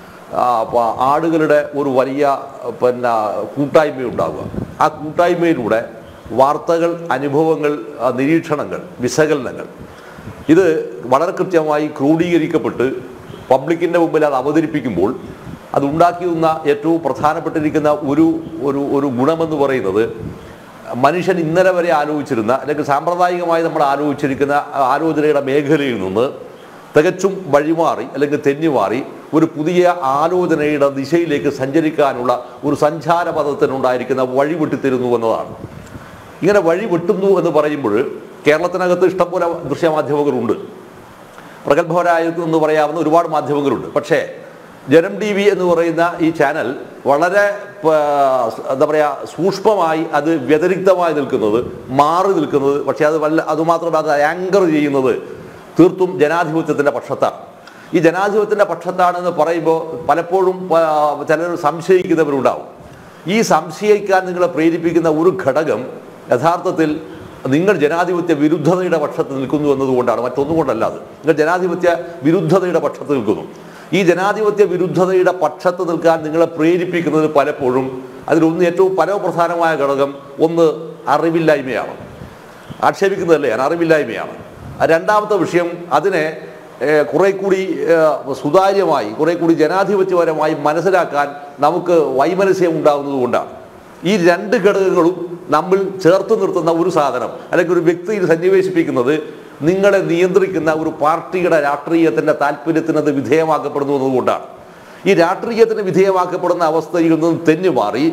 S4: ആളുകളുടെ ഒരു വലിയ കൂട്ടായ്മയുണ്ടാവുക. ആ കൂട്ടായ്മയിലൂടെ വാർത്തകൾ, അനുഭവങ്ങൾ, നിരീക്ഷണങ്ങൾ, വിശകലനങ്ങൾ ഇത് വളരെ കൃത്യമായി ക്രോഡീകരിക്കപ്പെട്ട് പബ്ലിക്കിൻ്റെ മുമ്പിൽ അത് അവതരിപ്പിക്കുമ്പോൾ അതുണ്ടാക്കിയിരുന്ന ഏറ്റവും പ്രധാനപ്പെട്ടിരിക്കുന്ന ഒരു ഗുണമെന്ന് പറയുന്നത്, മനുഷ്യൻ ഇന്നലെ വരെ ആലോചിച്ചിരുന്ന അല്ലെങ്കിൽ സാമ്പ്രദായികമായി നമ്മൾ ആലോചിച്ചിരിക്കുന്ന ആലോചനയുടെ മേഖലയിൽ നിന്ന് തികച്ചും വഴിമാറി അല്ലെങ്കിൽ തെന്നിമാറി ഒരു പുതിയ ആലോചനയുടെ ദിശയിലേക്ക് സഞ്ചരിക്കാനുള്ള ഒരു സഞ്ചാരപഥത്തിനുണ്ടായിരിക്കുന്ന വഴി വെട്ടിത്തരുന്നു എന്നതാണ്. ഇങ്ങനെ വഴി വെട്ടുന്നു എന്ന് പറയുമ്പോൾ കേരളത്തിനകത്ത് ഇഷ്ടംപോലെ ദൃശ്യമാധ്യമങ്ങളുണ്ട്, പ്രഗത്ഭരായെന്ന് പറയാവുന്ന ഒരുപാട് മാധ്യമങ്ങളുണ്ട്. പക്ഷേ ജനം ടി വി എന്ന് പറയുന്ന ഈ ചാനൽ വളരെ എന്താ പറയുക, സൂക്ഷ്മമായി അത് വ്യതിരിക്തമായി നിൽക്കുന്നത്, മാറി നിൽക്കുന്നത്. പക്ഷേ അതുമാത്രമല്ല, അത് ആങ്കർ ചെയ്യുന്നത് തീർത്തും ജനാധിപത്യത്തിൻ്റെ പക്ഷത്താണ്. ഈ ജനാധിപത്യത്തിൻ്റെ പക്ഷത്താണെന്ന് പറയുമ്പോൾ പലപ്പോഴും ചിലർ സംശയിക്കുന്നവരുണ്ടാവും. ഈ സംശയിക്കാൻ നിങ്ങളെ പ്രേരിപ്പിക്കുന്ന ഒരു ഘടകം യഥാർത്ഥത്തിൽ നിങ്ങൾ ജനാധിപത്യ വിരുദ്ധതയുടെ പക്ഷത്ത് നിൽക്കുന്നു എന്നതുകൊണ്ടാണ്, മറ്റൊന്നും കൊണ്ടല്ല. അത് നിങ്ങൾ ജനാധിപത്യ വിരുദ്ധതയുടെ പക്ഷത്ത് നിൽക്കുന്നു. ഈ ജനാധിപത്യ വിരുദ്ധതയുടെ പക്ഷത്ത് നിൽക്കാൻ നിങ്ങളെ പ്രേരിപ്പിക്കുന്നത് പലപ്പോഴും അതിലൊന്ന്, ഏറ്റവും പരമപ്രധാനമായ ഘടകം ഒന്ന് അറിവില്ലായ്മയാണ്. ആക്ഷേപിക്കുന്നതല്ലേ, അറിവില്ലായ്മയാണ്. രണ്ടാമത്തെ വിഷയം, അതിനെ കുറെ കൂടി സുതാര്യമായി, കുറെ കൂടി ജനാധിപത്യപരമായി മനസ്സിലാക്കാൻ നമുക്ക് വൈമനസ്യം ഉണ്ടാകുന്നത് കൊണ്ടാണ്. ഈ രണ്ട് ഘടകങ്ങളും നമ്മൾ ചേർത്ത് നിർത്തുന്ന ഒരു സാധനം അല്ലെങ്കിൽ ഒരു വ്യക്തിയിൽ സന്നിവേശിപ്പിക്കുന്നത് നിങ്ങളെ നിയന്ത്രിക്കുന്ന ഒരു പാർട്ടിയുടെ രാഷ്ട്രീയത്തിൻ്റെ താല്പര്യത്തിന് അത് വിധേയമാക്കപ്പെടുന്നു എന്നതുകൊണ്ടാണ്. ഈ രാഷ്ട്രീയത്തിന് വിധേയമാക്കപ്പെടുന്ന അവസ്ഥയിൽ നിന്നും തെന്നുമാറി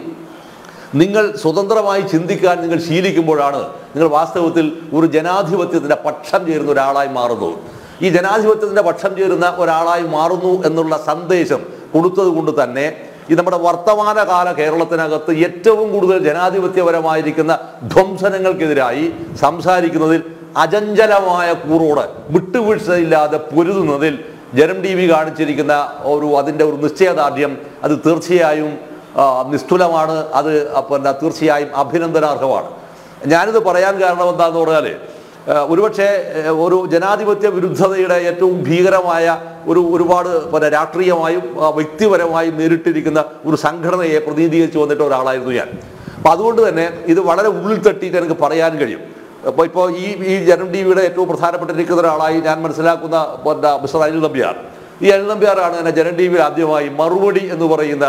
S4: നിങ്ങൾ സ്വതന്ത്രമായി ചിന്തിക്കാൻ നിങ്ങൾ ശീലിക്കുമ്പോഴാണ് നിങ്ങൾ വാസ്തവത്തിൽ ഒരു ജനാധിപത്യത്തിൻ്റെ പക്ഷം ചേരുന്ന ഒരാളായി മാറുന്നത്. ഈ ജനാധിപത്യത്തിൻ്റെ പക്ഷം ചേരുന്ന ഒരാളായി മാറുന്നു എന്നുള്ള സന്ദേശം കൊടുത്തത് കൊണ്ട് തന്നെ ഈ നമ്മുടെ വർത്തമാനകാല കേരളത്തിനകത്ത് ഏറ്റവും കൂടുതൽ ജനാധിപത്യപരമായിരിക്കുന്ന ധ്വംസനങ്ങൾക്കെതിരായി സംസാരിക്കുന്നതിൽ അചഞ്ചലമായ കൂറോട് വിട്ടുവീഴ്ചയില്ലാതെ പൊരുതുന്നതിൽ ജനം ടി വി കാണിച്ചിരിക്കുന്ന അതിൻ്റെ ഒരു നിശ്ചയദാർഢ്യം അത് തീർച്ചയായും നിസ്തുലമാണ്. അത് തീർച്ചയായും അഭിനന്ദനാർഹമാണ്. ഞാനിത് പറയാൻ കാരണം എന്താണെന്ന് പറഞ്ഞാൽ, ഒരുപക്ഷെ ഒരു ജനാധിപത്യ വിരുദ്ധതയുടെ ഏറ്റവും ഭീകരമായ ഒരുപാട് രാഷ്ട്രീയമായും വ്യക്തിപരമായും നേരിട്ടിരിക്കുന്ന ഒരു സംഘടനയെ പ്രതിനിധീകരിച്ച് വന്നിട്ട് ഒരാളായിരുന്നു ഞാൻ. അപ്പം അതുകൊണ്ട് തന്നെ ഇത് വളരെ ഉള്ളിൽ തട്ടിയിട്ട് എനിക്ക് പറയാൻ കഴിയും. ഇപ്പോൾ ഈ ജനം ടി വിയുടെ ഏറ്റവും പ്രധാനപ്പെട്ടിരിക്കുന്ന ഒരാളായി ഞാൻ മനസ്സിലാക്കുന്ന മിസ്റ്റർ അനിൽ നമ്പ്യാർ. ഈ അനിൽ നമ്പ്യാറാണ് എന്നെ ജനം ടി വിയിൽ ആദ്യമായി മറുപടി എന്ന് പറയുന്ന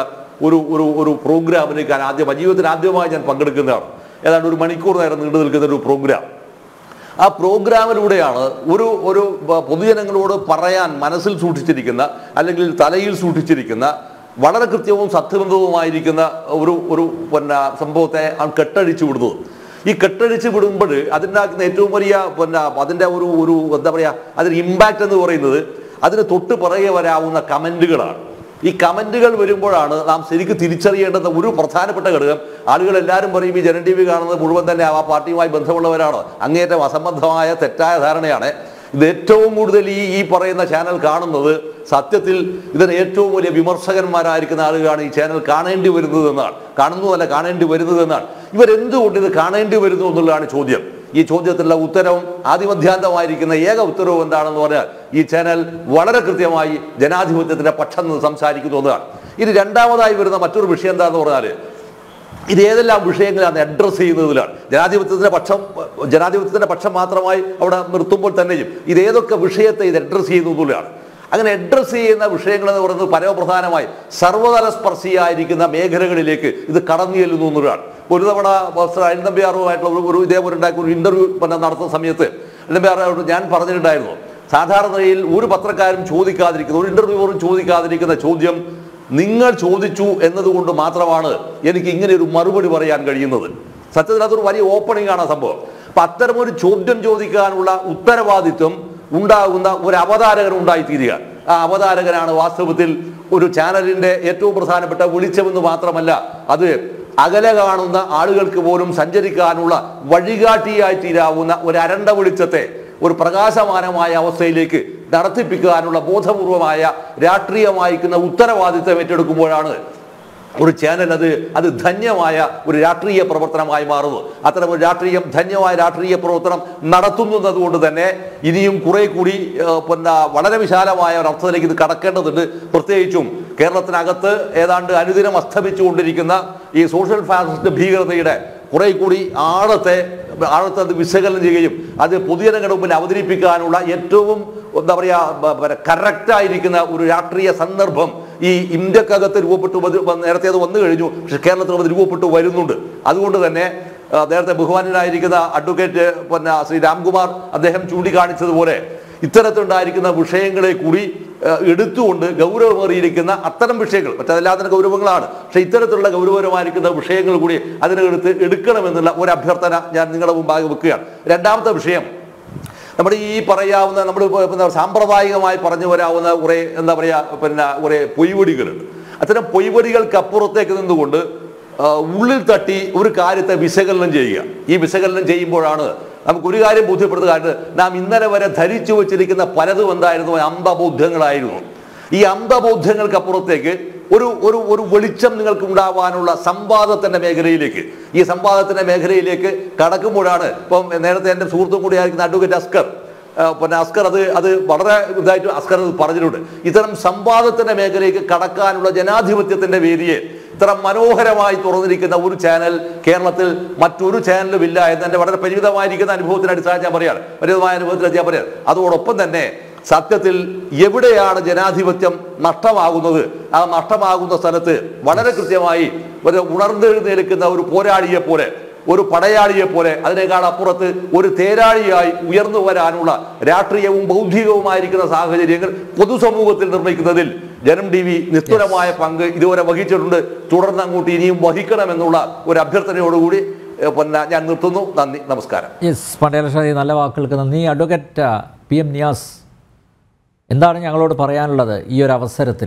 S4: ഒരു പ്രോഗ്രാമിന് ജീവിതത്തിൽ ആദ്യമായി ഞാൻ പങ്കെടുക്കുന്നതാണ്. ഏതാണ്ട് 1 മണിക്കൂർ നേരം നീണ്ടു നിൽക്കുന്ന ഒരു പ്രോഗ്രാം. ആ പ്രോഗ്രാമിലൂടെയാണ് ഒരു പൊതുജനങ്ങളോട് പറയാൻ മനസ്സിൽ സൂക്ഷിച്ചിരിക്കുന്ന അല്ലെങ്കിൽ തലയിൽ സൂക്ഷിച്ചിരിക്കുന്ന വളരെ കൃത്യവും സത്യബന്ധവുമായിരിക്കുന്ന ഒരു പിന്നെ സംഭവത്തെ കെട്ടഴിച്ചു വിടുന്നത്. ഈ കെട്ടഴിച്ച് വിടുമ്പോൾ അതിൻ്റെ ഏറ്റവും വലിയ അതിൻ്റെ ഒരു എന്താ പറയുക, അതിന് ഇമ്പാക്റ്റ് എന്ന് പറയുന്നത് അതിന് തൊട്ട് പുറകെ വരാവുന്ന കമൻറ്റുകളാണ്. ഈ കമൻറ്റുകൾ വരുമ്പോഴാണ് നാം ശരിക്കും തിരിച്ചറിയേണ്ടുന്ന ഒരു പ്രധാനപ്പെട്ട ഘടകം. ആളുകൾ എല്ലാവരും പറയും ഈ ജനം ടി വി കാണുന്നത് മുഴുവൻ തന്നെ ആ പാർട്ടിയുമായി ബന്ധമുള്ളവരാണ്. അങ്ങേയറ്റം അസംബന്ധമായ തെറ്റായ ധാരണയാണ്. ഇത് ഏറ്റവും കൂടുതൽ ഈ പറയുന്ന ചാനൽ കാണുന്നത് സത്യത്തിൽ ഇതിന് ഏറ്റവും വലിയ വിമർശകന്മാരായിരിക്കുന്ന ആളുകളാണ് ഈ ചാനൽ കാണേണ്ടി വരുന്നത് എന്നാണ്. കാണുന്നതല്ല, കാണേണ്ടി വരുന്നത് എന്നാണ്. ഇവരെന്തുകൊണ്ട് ഇത് കാണേണ്ടി വരുന്നു എന്നുള്ളതാണ് ചോദ്യം. ഈ ചോദ്യത്തിലുള്ള ഉത്തരവും ആദിമധ്യാന്തമായിരിക്കുന്ന ഏക ഉത്തരവും എന്താണെന്ന് പറഞ്ഞാൽ ഈ ചാനൽ വളരെ കൃത്യമായി ജനാധിപത്യത്തിന്റെ പക്ഷം നിന്ന് സംസാരിക്കുന്നു എന്നതാണ്. ഇത് രണ്ടാമതായി വരുന്ന മറ്റൊരു വിഷയം എന്താണെന്ന് പറഞ്ഞാൽ ഇത് ഏതെല്ലാം വിഷയങ്ങളാണ് അഡ്രസ്സ് ചെയ്യുന്നതിലാണ്. ജനാധിപത്യത്തിന്റെ പക്ഷം മാത്രമായി അവിടെ നിർത്തുമ്പോൾ തന്നെയും ഇത് ഏതൊക്കെ വിഷയത്തെ ഇത് അഡ്രസ്സ് ചെയ്യുന്നതിലാണ്. അങ്ങനെ അഡ്രസ്സ് ചെയ്യുന്ന വിഷയങ്ങൾ എന്ന് പറയുന്നത് പരമപ്രധാനമായി സർവ്വതല സ്പർശിയായിരിക്കുന്ന മേഖലകളിലേക്ക് ഇത് കടന്നു ചെല്ലുന്നു എന്നതാണ്. ഒരു തവണ അനിൽ നമ്പ്യാറുമായിട്ടുള്ള ഇതേപോലെ ഉണ്ടാക്കിയ ഒരു ഇന്റർവ്യൂ നടത്തുന്ന സമയത്ത് അനിൽ നമ്പ്യാറോട് ഞാൻ പറഞ്ഞിട്ടുണ്ടായിരുന്നു, സാധാരണയിൽ ഒരു പത്രക്കാരും ചോദിക്കാതിരിക്കുന്ന, ഒരു ഇന്റർവ്യൂവറും ചോദിക്കാതിരിക്കുന്ന ചോദ്യം നിങ്ങൾ ചോദിച്ചു എന്നതുകൊണ്ട് മാത്രമാണ് എനിക്ക് ഇങ്ങനെ ഒരു മറുപടി പറയാൻ കഴിയുന്നത്. സത്യത്തിൽ അതൊരു വലിയ ഓപ്പണിംഗ് ആണ് സംഭവം. അപ്പൊ അത്തരമൊരു ചോദ്യം ചോദിക്കാനുള്ള ഉത്തരവാദിത്വം ഉണ്ടാകുന്ന ഒരു അവതാരകൻ ഉണ്ടായിത്തീരുക. ആ അവതാരകനാണ് വാസ്തവത്തിൽ ഒരു ചാനലിന്റെ ഏറ്റവും പ്രധാനപ്പെട്ട വെളിച്ചമെന്ന് മാത്രമല്ല, അത് അകലെ കാണുന്ന ആളുകൾക്ക് പോലും സഞ്ചരിക്കാനുള്ള വഴികാട്ടിയായി തീരാവുന്ന ഒരു അരണ്ട വെളിച്ചത്തെ ഒരു പ്രകാശമാനമായ അവസ്ഥയിലേക്ക് നടത്തിപ്പിക്കാനുള്ള ബോധപൂർവമായ രാഷ്ട്രീയമായിരിക്കുന്ന ഉത്തരവാദിത്വം ഏറ്റെടുക്കുമ്പോഴാണ് ഒരു ചാനൽ അത് ധന്യമായ ഒരു രാഷ്ട്രീയ പ്രവർത്തനമായി മാറുന്നു. അത്തരം ഒരു ധന്യമായ രാഷ്ട്രീയ പ്രവർത്തനം നടത്തുന്നത് കൊണ്ട് തന്നെ ഇനിയും കുറെ കൂടി വളരെ വിശാലമായ ഒരു അർത്ഥത്തിലേക്ക് ഇത് കടക്കേണ്ടതുണ്ട്. പ്രത്യേകിച്ചും കേരളത്തിനകത്ത് ഏതാണ്ട് അനുദിനം അസ്തമിച്ചുകൊണ്ടിരിക്കുന്ന ഈ സോഷ്യൽ ഫാസിസ്റ്റ് ഭീകരതയുടെ കുറെ കൂടി ആഴത്തെ അത് വിശകലനം ചെയ്യുകയും അത് പൊതുജനങ്ങളുടെ മുമ്പിൽ അവതരിപ്പിക്കാനുള്ള ഏറ്റവും എന്താ പറയുക കറക്റ്റായിരിക്കുന്ന ഒരു രാഷ്ട്രീയ സന്ദർഭം ഈ ഇന്ത്യക്കകത്ത് നേരത്തെ അത് വന്നു കഴിഞ്ഞു. പക്ഷെ കേരളത്തിൽ അത് രൂപപ്പെട്ടു വരുന്നുണ്ട്. അതുകൊണ്ട് തന്നെ നേരത്തെ ബഹുമാനായിരിക്കുന്ന അഡ്വക്കേറ്റ് ശ്രീ രാംകുമാർ അദ്ദേഹം ചൂണ്ടിക്കാണിച്ചതുപോലെ ഇത്തരത്തിലുണ്ടായിരിക്കുന്ന വിഷയങ്ങളെ കൂടി എടുത്തുകൊണ്ട് ഗൗരവമേറിയിരിക്കുന്ന അത്തരം വിഷയങ്ങൾ, മറ്റതെല്ലാത്തിനും ഗൗരവങ്ങളാണ്, പക്ഷെ ഇത്തരത്തിലുള്ള ഗൗരവമായിരിക്കുന്ന വിഷയങ്ങൾ കൂടി അതിനകത്ത് എടുക്കണമെന്നുള്ള ഒരു അഭ്യർത്ഥന ഞാൻ നിങ്ങളുടെ മുമ്പാകെ വെക്കുകയാണ്. രണ്ടാമത്തെ വിഷയം, നമ്മുടെ ഈ പറയാവുന്ന നമ്മൾ സാമ്പ്രദായികമായി പറഞ്ഞു വരാവുന്ന കുറെ എന്താ പറയുക കുറെ പൊയ്വടികളുണ്ട്. അത്തരം പൊയ്വടികൾക്ക് അപ്പുറത്തേക്ക് നിന്നുകൊണ്ട് ഉള്ളിൽ തട്ടി ഒരു കാര്യത്തെ വിശകലനം ചെയ്യുക. ഈ വിശകലനം ചെയ്യുമ്പോഴാണ് നമുക്കൊരു കാര്യം ബോധ്യപ്പെടുത്തുക, നാം ഇന്നലെ വരെ ധരിച്ചു വച്ചിരിക്കുന്ന പലതും എന്തായിരുന്നു, അന്ധബോധ്യങ്ങളായിരുന്നു. ഈ അന്ധബോധ്യങ്ങൾക്കപ്പുറത്തേക്ക് ഒരു വെളിച്ചം നിങ്ങൾക്ക് ഉണ്ടാവാനുള്ള സംവാദത്തിന്റെ മേഖലയിലേക്ക്, ഈ സംവാദത്തിന്റെ മേഖലയിലേക്ക് കടക്കുമ്പോഴാണ് ഇപ്പം നേരത്തെ എൻ്റെ സുഹൃത്തും കൂടി ആയിരിക്കുന്ന അഡ്വക്കേറ്റ് അസ്കർ അത് വളരെ ഇതായിട്ട് അസ്കർ പറഞ്ഞിട്ടുണ്ട്. ഇത്തരം സംവാദത്തിന്റെ മേഖലയിലേക്ക് കടക്കാനുള്ള ജനാധിപത്യത്തിന്റെ വേദിയെ ഇത്ര മനോഹരമായി തുറന്നിരിക്കുന്ന ഒരു ചാനൽ കേരളത്തിൽ മറ്റൊരു ചാനലും ഇല്ല എന്ന് എൻ്റെ വളരെ പരിമിതമായിരിക്കുന്ന അനുഭവത്തിന്റെ അടിസ്ഥാനത്തിൽ ഞാൻ പറയാം. അതോടൊപ്പം തന്നെ സത്യത്തിൽ എവിടെയാണ് ജനാധിപത്യം നഷ്ടമാകുന്നത്, ആ നഷ്ടമാകുന്ന സ്ഥലത്ത് വളരെ കൃത്യമായി ഒരു ഉണർന്നെഴുന്നേൽക്കുന്ന ഒരു പോരാളിയെ പോലെ, ഒരു പടയാളിയെ പോലെ, അതിനേക്കാൾ അപ്പുറത്ത് ഒരു തേരാളിയായി ഉയർന്നു വരാനുള്ള രാഷ്ട്രീയവും ബൗദ്ധികവുമായിരിക്കുന്ന സാഹചര്യങ്ങൾ പൊതുസമൂഹത്തിൽ നിർമ്മിക്കുന്നതിൽ ജനം ടി വി നിസ്തുലമായ പങ്ക് ഇതുവരെ വഹിച്ചിട്ടുണ്ട്. തുടർന്ന് അങ്ങോട്ട് ഇനിയും വഹിക്കണമെന്നുള്ള ഒരു അഭ്യർത്ഥനയോടുകൂടി ഞാൻ നിർത്തുന്നു. നന്ദി, നമസ്കാരം.
S1: പണ്ടേലഷാദി, നല്ല വാക്കുകൾക്ക് നന്ദി. അഡ്വക്കേറ്റ് PM നിയാസ്, എന്താണ് ഞങ്ങളോട് പറയാനുള്ളത് ഈ ഒരു അവസരത്തിൽ?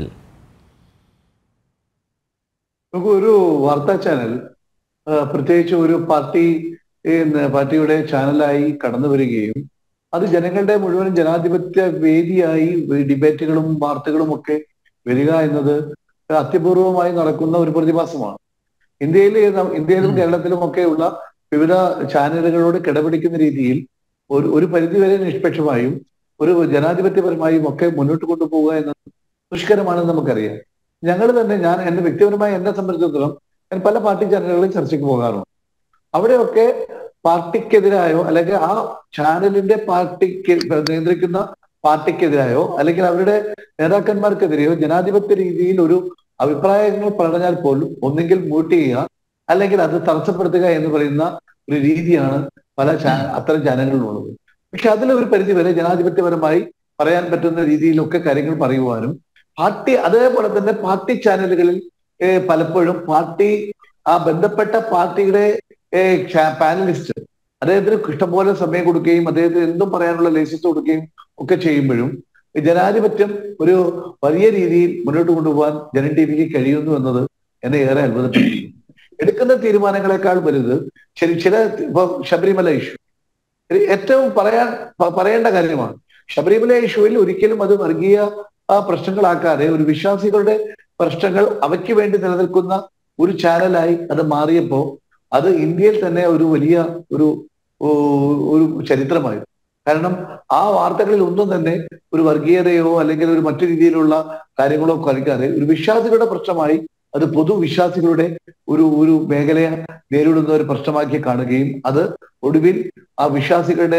S5: ഒരു വാർത്താ ചാനൽ, പ്രത്യേകിച്ച് ഒരു പാർട്ടിയുടെ ചാനലായി കടന്നു വരികയും അത് ജനങ്ങളുടെ മുഴുവൻ ജനാധിപത്യ വേദിയായി ഡിബേറ്റുകളും വാർത്തകളും ഒക്കെ വരിക എന്നത് അത്യപൂർവമായി നടക്കുന്ന ഒരു പ്രതിഭാസമാണ്. ഇന്ത്യയിലും കേരളത്തിലും ഒക്കെയുള്ള വിവിധ ചാനലുകളോട് കിടപിടിക്കുന്ന രീതിയിൽ ഒരു പരിധിവരെ നിഷ്പക്ഷമായും ഒരു ജനാധിപത്യപരമായും ഒക്കെ മുന്നോട്ട് കൊണ്ടുപോവുക എന്നത് ദുഷ്കരമാണെന്ന് നമുക്കറിയാം. ഞാൻ എന്റെ വ്യക്തിപരമായി എന്നെ സംബന്ധിച്ചിടത്തോളം ഞാൻ പല പാർട്ടി ചാനലുകളിൽ ചർച്ചയ്ക്ക് പോകാറുണ്ട്. അവിടെയൊക്കെ പാർട്ടിക്കെതിരായോ അല്ലെങ്കിൽ ആ ചാനലിന്റെ നിയന്ത്രിക്കുന്ന പാർട്ടിക്കെതിരായോ അല്ലെങ്കിൽ അവരുടെ നേതാക്കന്മാർക്കെതിരെയോ ജനാധിപത്യ രീതിയിൽ ഒരു അഭിപ്രായങ്ങൾ പറഞ്ഞാൽ പോലും ഒന്നെങ്കിൽ മ്യൂട്ട് ചെയ്യുക അല്ലെങ്കിൽ അത് തടസ്സപ്പെടുത്തുക എന്ന് പറയുന്ന ഒരു രീതിയാണ് പല അത്തരം ചാനലുകളിലുള്ളത്. പക്ഷെ അതിൽ ഒരു പരിധിവരെ ജനാധിപത്യപരമായി പറയാൻ പറ്റുന്ന രീതിയിലൊക്കെ കാര്യങ്ങൾ പറയുവാനും പാർട്ടി അതേപോലെ തന്നെ പാർട്ടി ചാനലുകളിൽ പലപ്പോഴും പാർട്ടി ആ ബന്ധപ്പെട്ട പാർട്ടിയുടെ പാനലിസ്റ്റ് അദ്ദേഹത്തിന് ഇഷ്ടംപോലെ സമയം കൊടുക്കുകയും അദ്ദേഹത്തിന് എന്തും പറയാനുള്ള ലൈസൻസ് കൊടുക്കുകയും ഒക്കെ ചെയ്യുമ്പോഴും ജനാധിപത്യം ഒരു വലിയ രീതിയിൽ മുന്നോട്ട് കൊണ്ടുപോകാൻ ജനം ടി വിക്ക് കഴിയുന്നു എന്നത് എന്നെ ഏറെ അത്ഭുതപ്പെടുത്തി. എടുക്കുന്ന തീരുമാനങ്ങളെക്കാൾ വലുത് ചില ഇപ്പൊ ശബരിമല ഇഷ്യൂ ഏറ്റവും പറയേണ്ട കാര്യമാണ്. ശബരിമല ഇഷ്യൂവിൽ ഒരിക്കലും അത് വർഗീയ പ്രശ്നങ്ങളാക്കാതെ ഒരു വിശ്വാസികളുടെ പ്രശ്നങ്ങൾ അവയ്ക്ക് വേണ്ടി നിലനിൽക്കുന്ന ഒരു ചാനലായി അത് മാറിയപ്പോ അത് ഇന്ത്യയിൽ തന്നെ ഒരു വലിയ ഒരു ചരിത്രമായിരുന്നു. കാരണം ആ വാർത്തകളിൽ ഒന്നും തന്നെ ഒരു വർഗീയതയോ അല്ലെങ്കിൽ ഒരു മറ്റു രീതിയിലുള്ള കാര്യങ്ങളോ കളിക്കാതെ ഒരു വിശ്വാസികളുടെ പ്രശ്നമായി അത് പൊതുവിശ്വാസികളുടെ ഒരു മേഖലയെ നേരിടുന്ന ഒരു പ്രശ്നമാക്കി കാണുകയും അത് ഒടുവിൽ ആ വിശ്വാസികളുടെ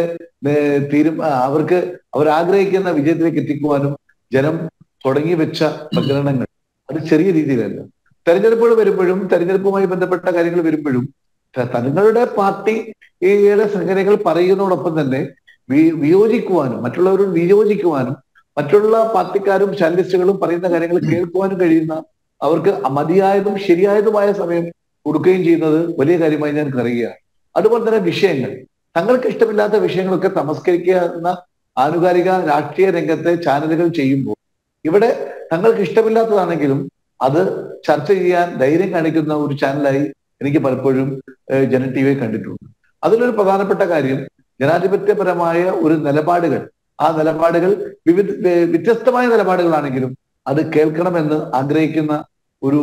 S5: അവരാഗ്രഹിക്കുന്ന വിജയത്തിലേക്ക് എത്തിക്കുവാനും ജനം തുടങ്ങി വെച്ച പ്രചരണങ്ങൾ അത് ചെറിയ രീതിയിലല്ല. തെരഞ്ഞെടുപ്പുകൾ വരുമ്പോഴും തെരഞ്ഞെടുപ്പുമായി ബന്ധപ്പെട്ട കാര്യങ്ങൾ വരുമ്പോഴും തങ്ങളുടെ പാർട്ടിയുടെ സംഘടനകൾ പറയുന്നതോടൊപ്പം തന്നെ വിയോജിക്കുവാനും മറ്റുള്ളവരോട് വിയോജിക്കുവാനും മറ്റുള്ള പാർട്ടിക്കാരും ചാനലിസ്റ്റുകളും പറയുന്ന കാര്യങ്ങൾ കേൾക്കുവാനും കഴിയുന്ന അവർക്ക് മതിയായതും ശരിയായതുമായ സമയം കൊടുക്കുകയും ചെയ്യുന്നത് വലിയ കാര്യമായി ഞാൻ കരുതുകയാണ്. അതുപോലെ തന്നെ വിഷയങ്ങൾ തങ്ങൾക്ക് ഇഷ്ടമില്ലാത്ത വിഷയങ്ങളൊക്കെ തമസ്കരിക്കുന്ന ആനുകാലിക രാഷ്ട്രീയ രംഗത്തെ ചാനലുകൾ ചെയ്യുമ്പോൾ ഇവിടെ തങ്ങൾക്ക് ഇഷ്ടമില്ലാത്തതാണെങ്കിലും അത് ചർച്ച ചെയ്യാൻ ധൈര്യം കാണിക്കുന്ന ഒരു ചാനലായി എനിക്ക് പലപ്പോഴും ജനം ടി വി കണ്ടിട്ടുണ്ട്. അതിലൊരു പ്രധാനപ്പെട്ട കാര്യം ജനാധിപത്യപരമായ ഒരു നിലപാടുകൾ, ആ നിലപാടുകൾ വ്യത്യസ്തമായ നിലപാടുകളാണെങ്കിലും അത് കേൾക്കണമെന്ന് ആഗ്രഹിക്കുന്ന ഒരു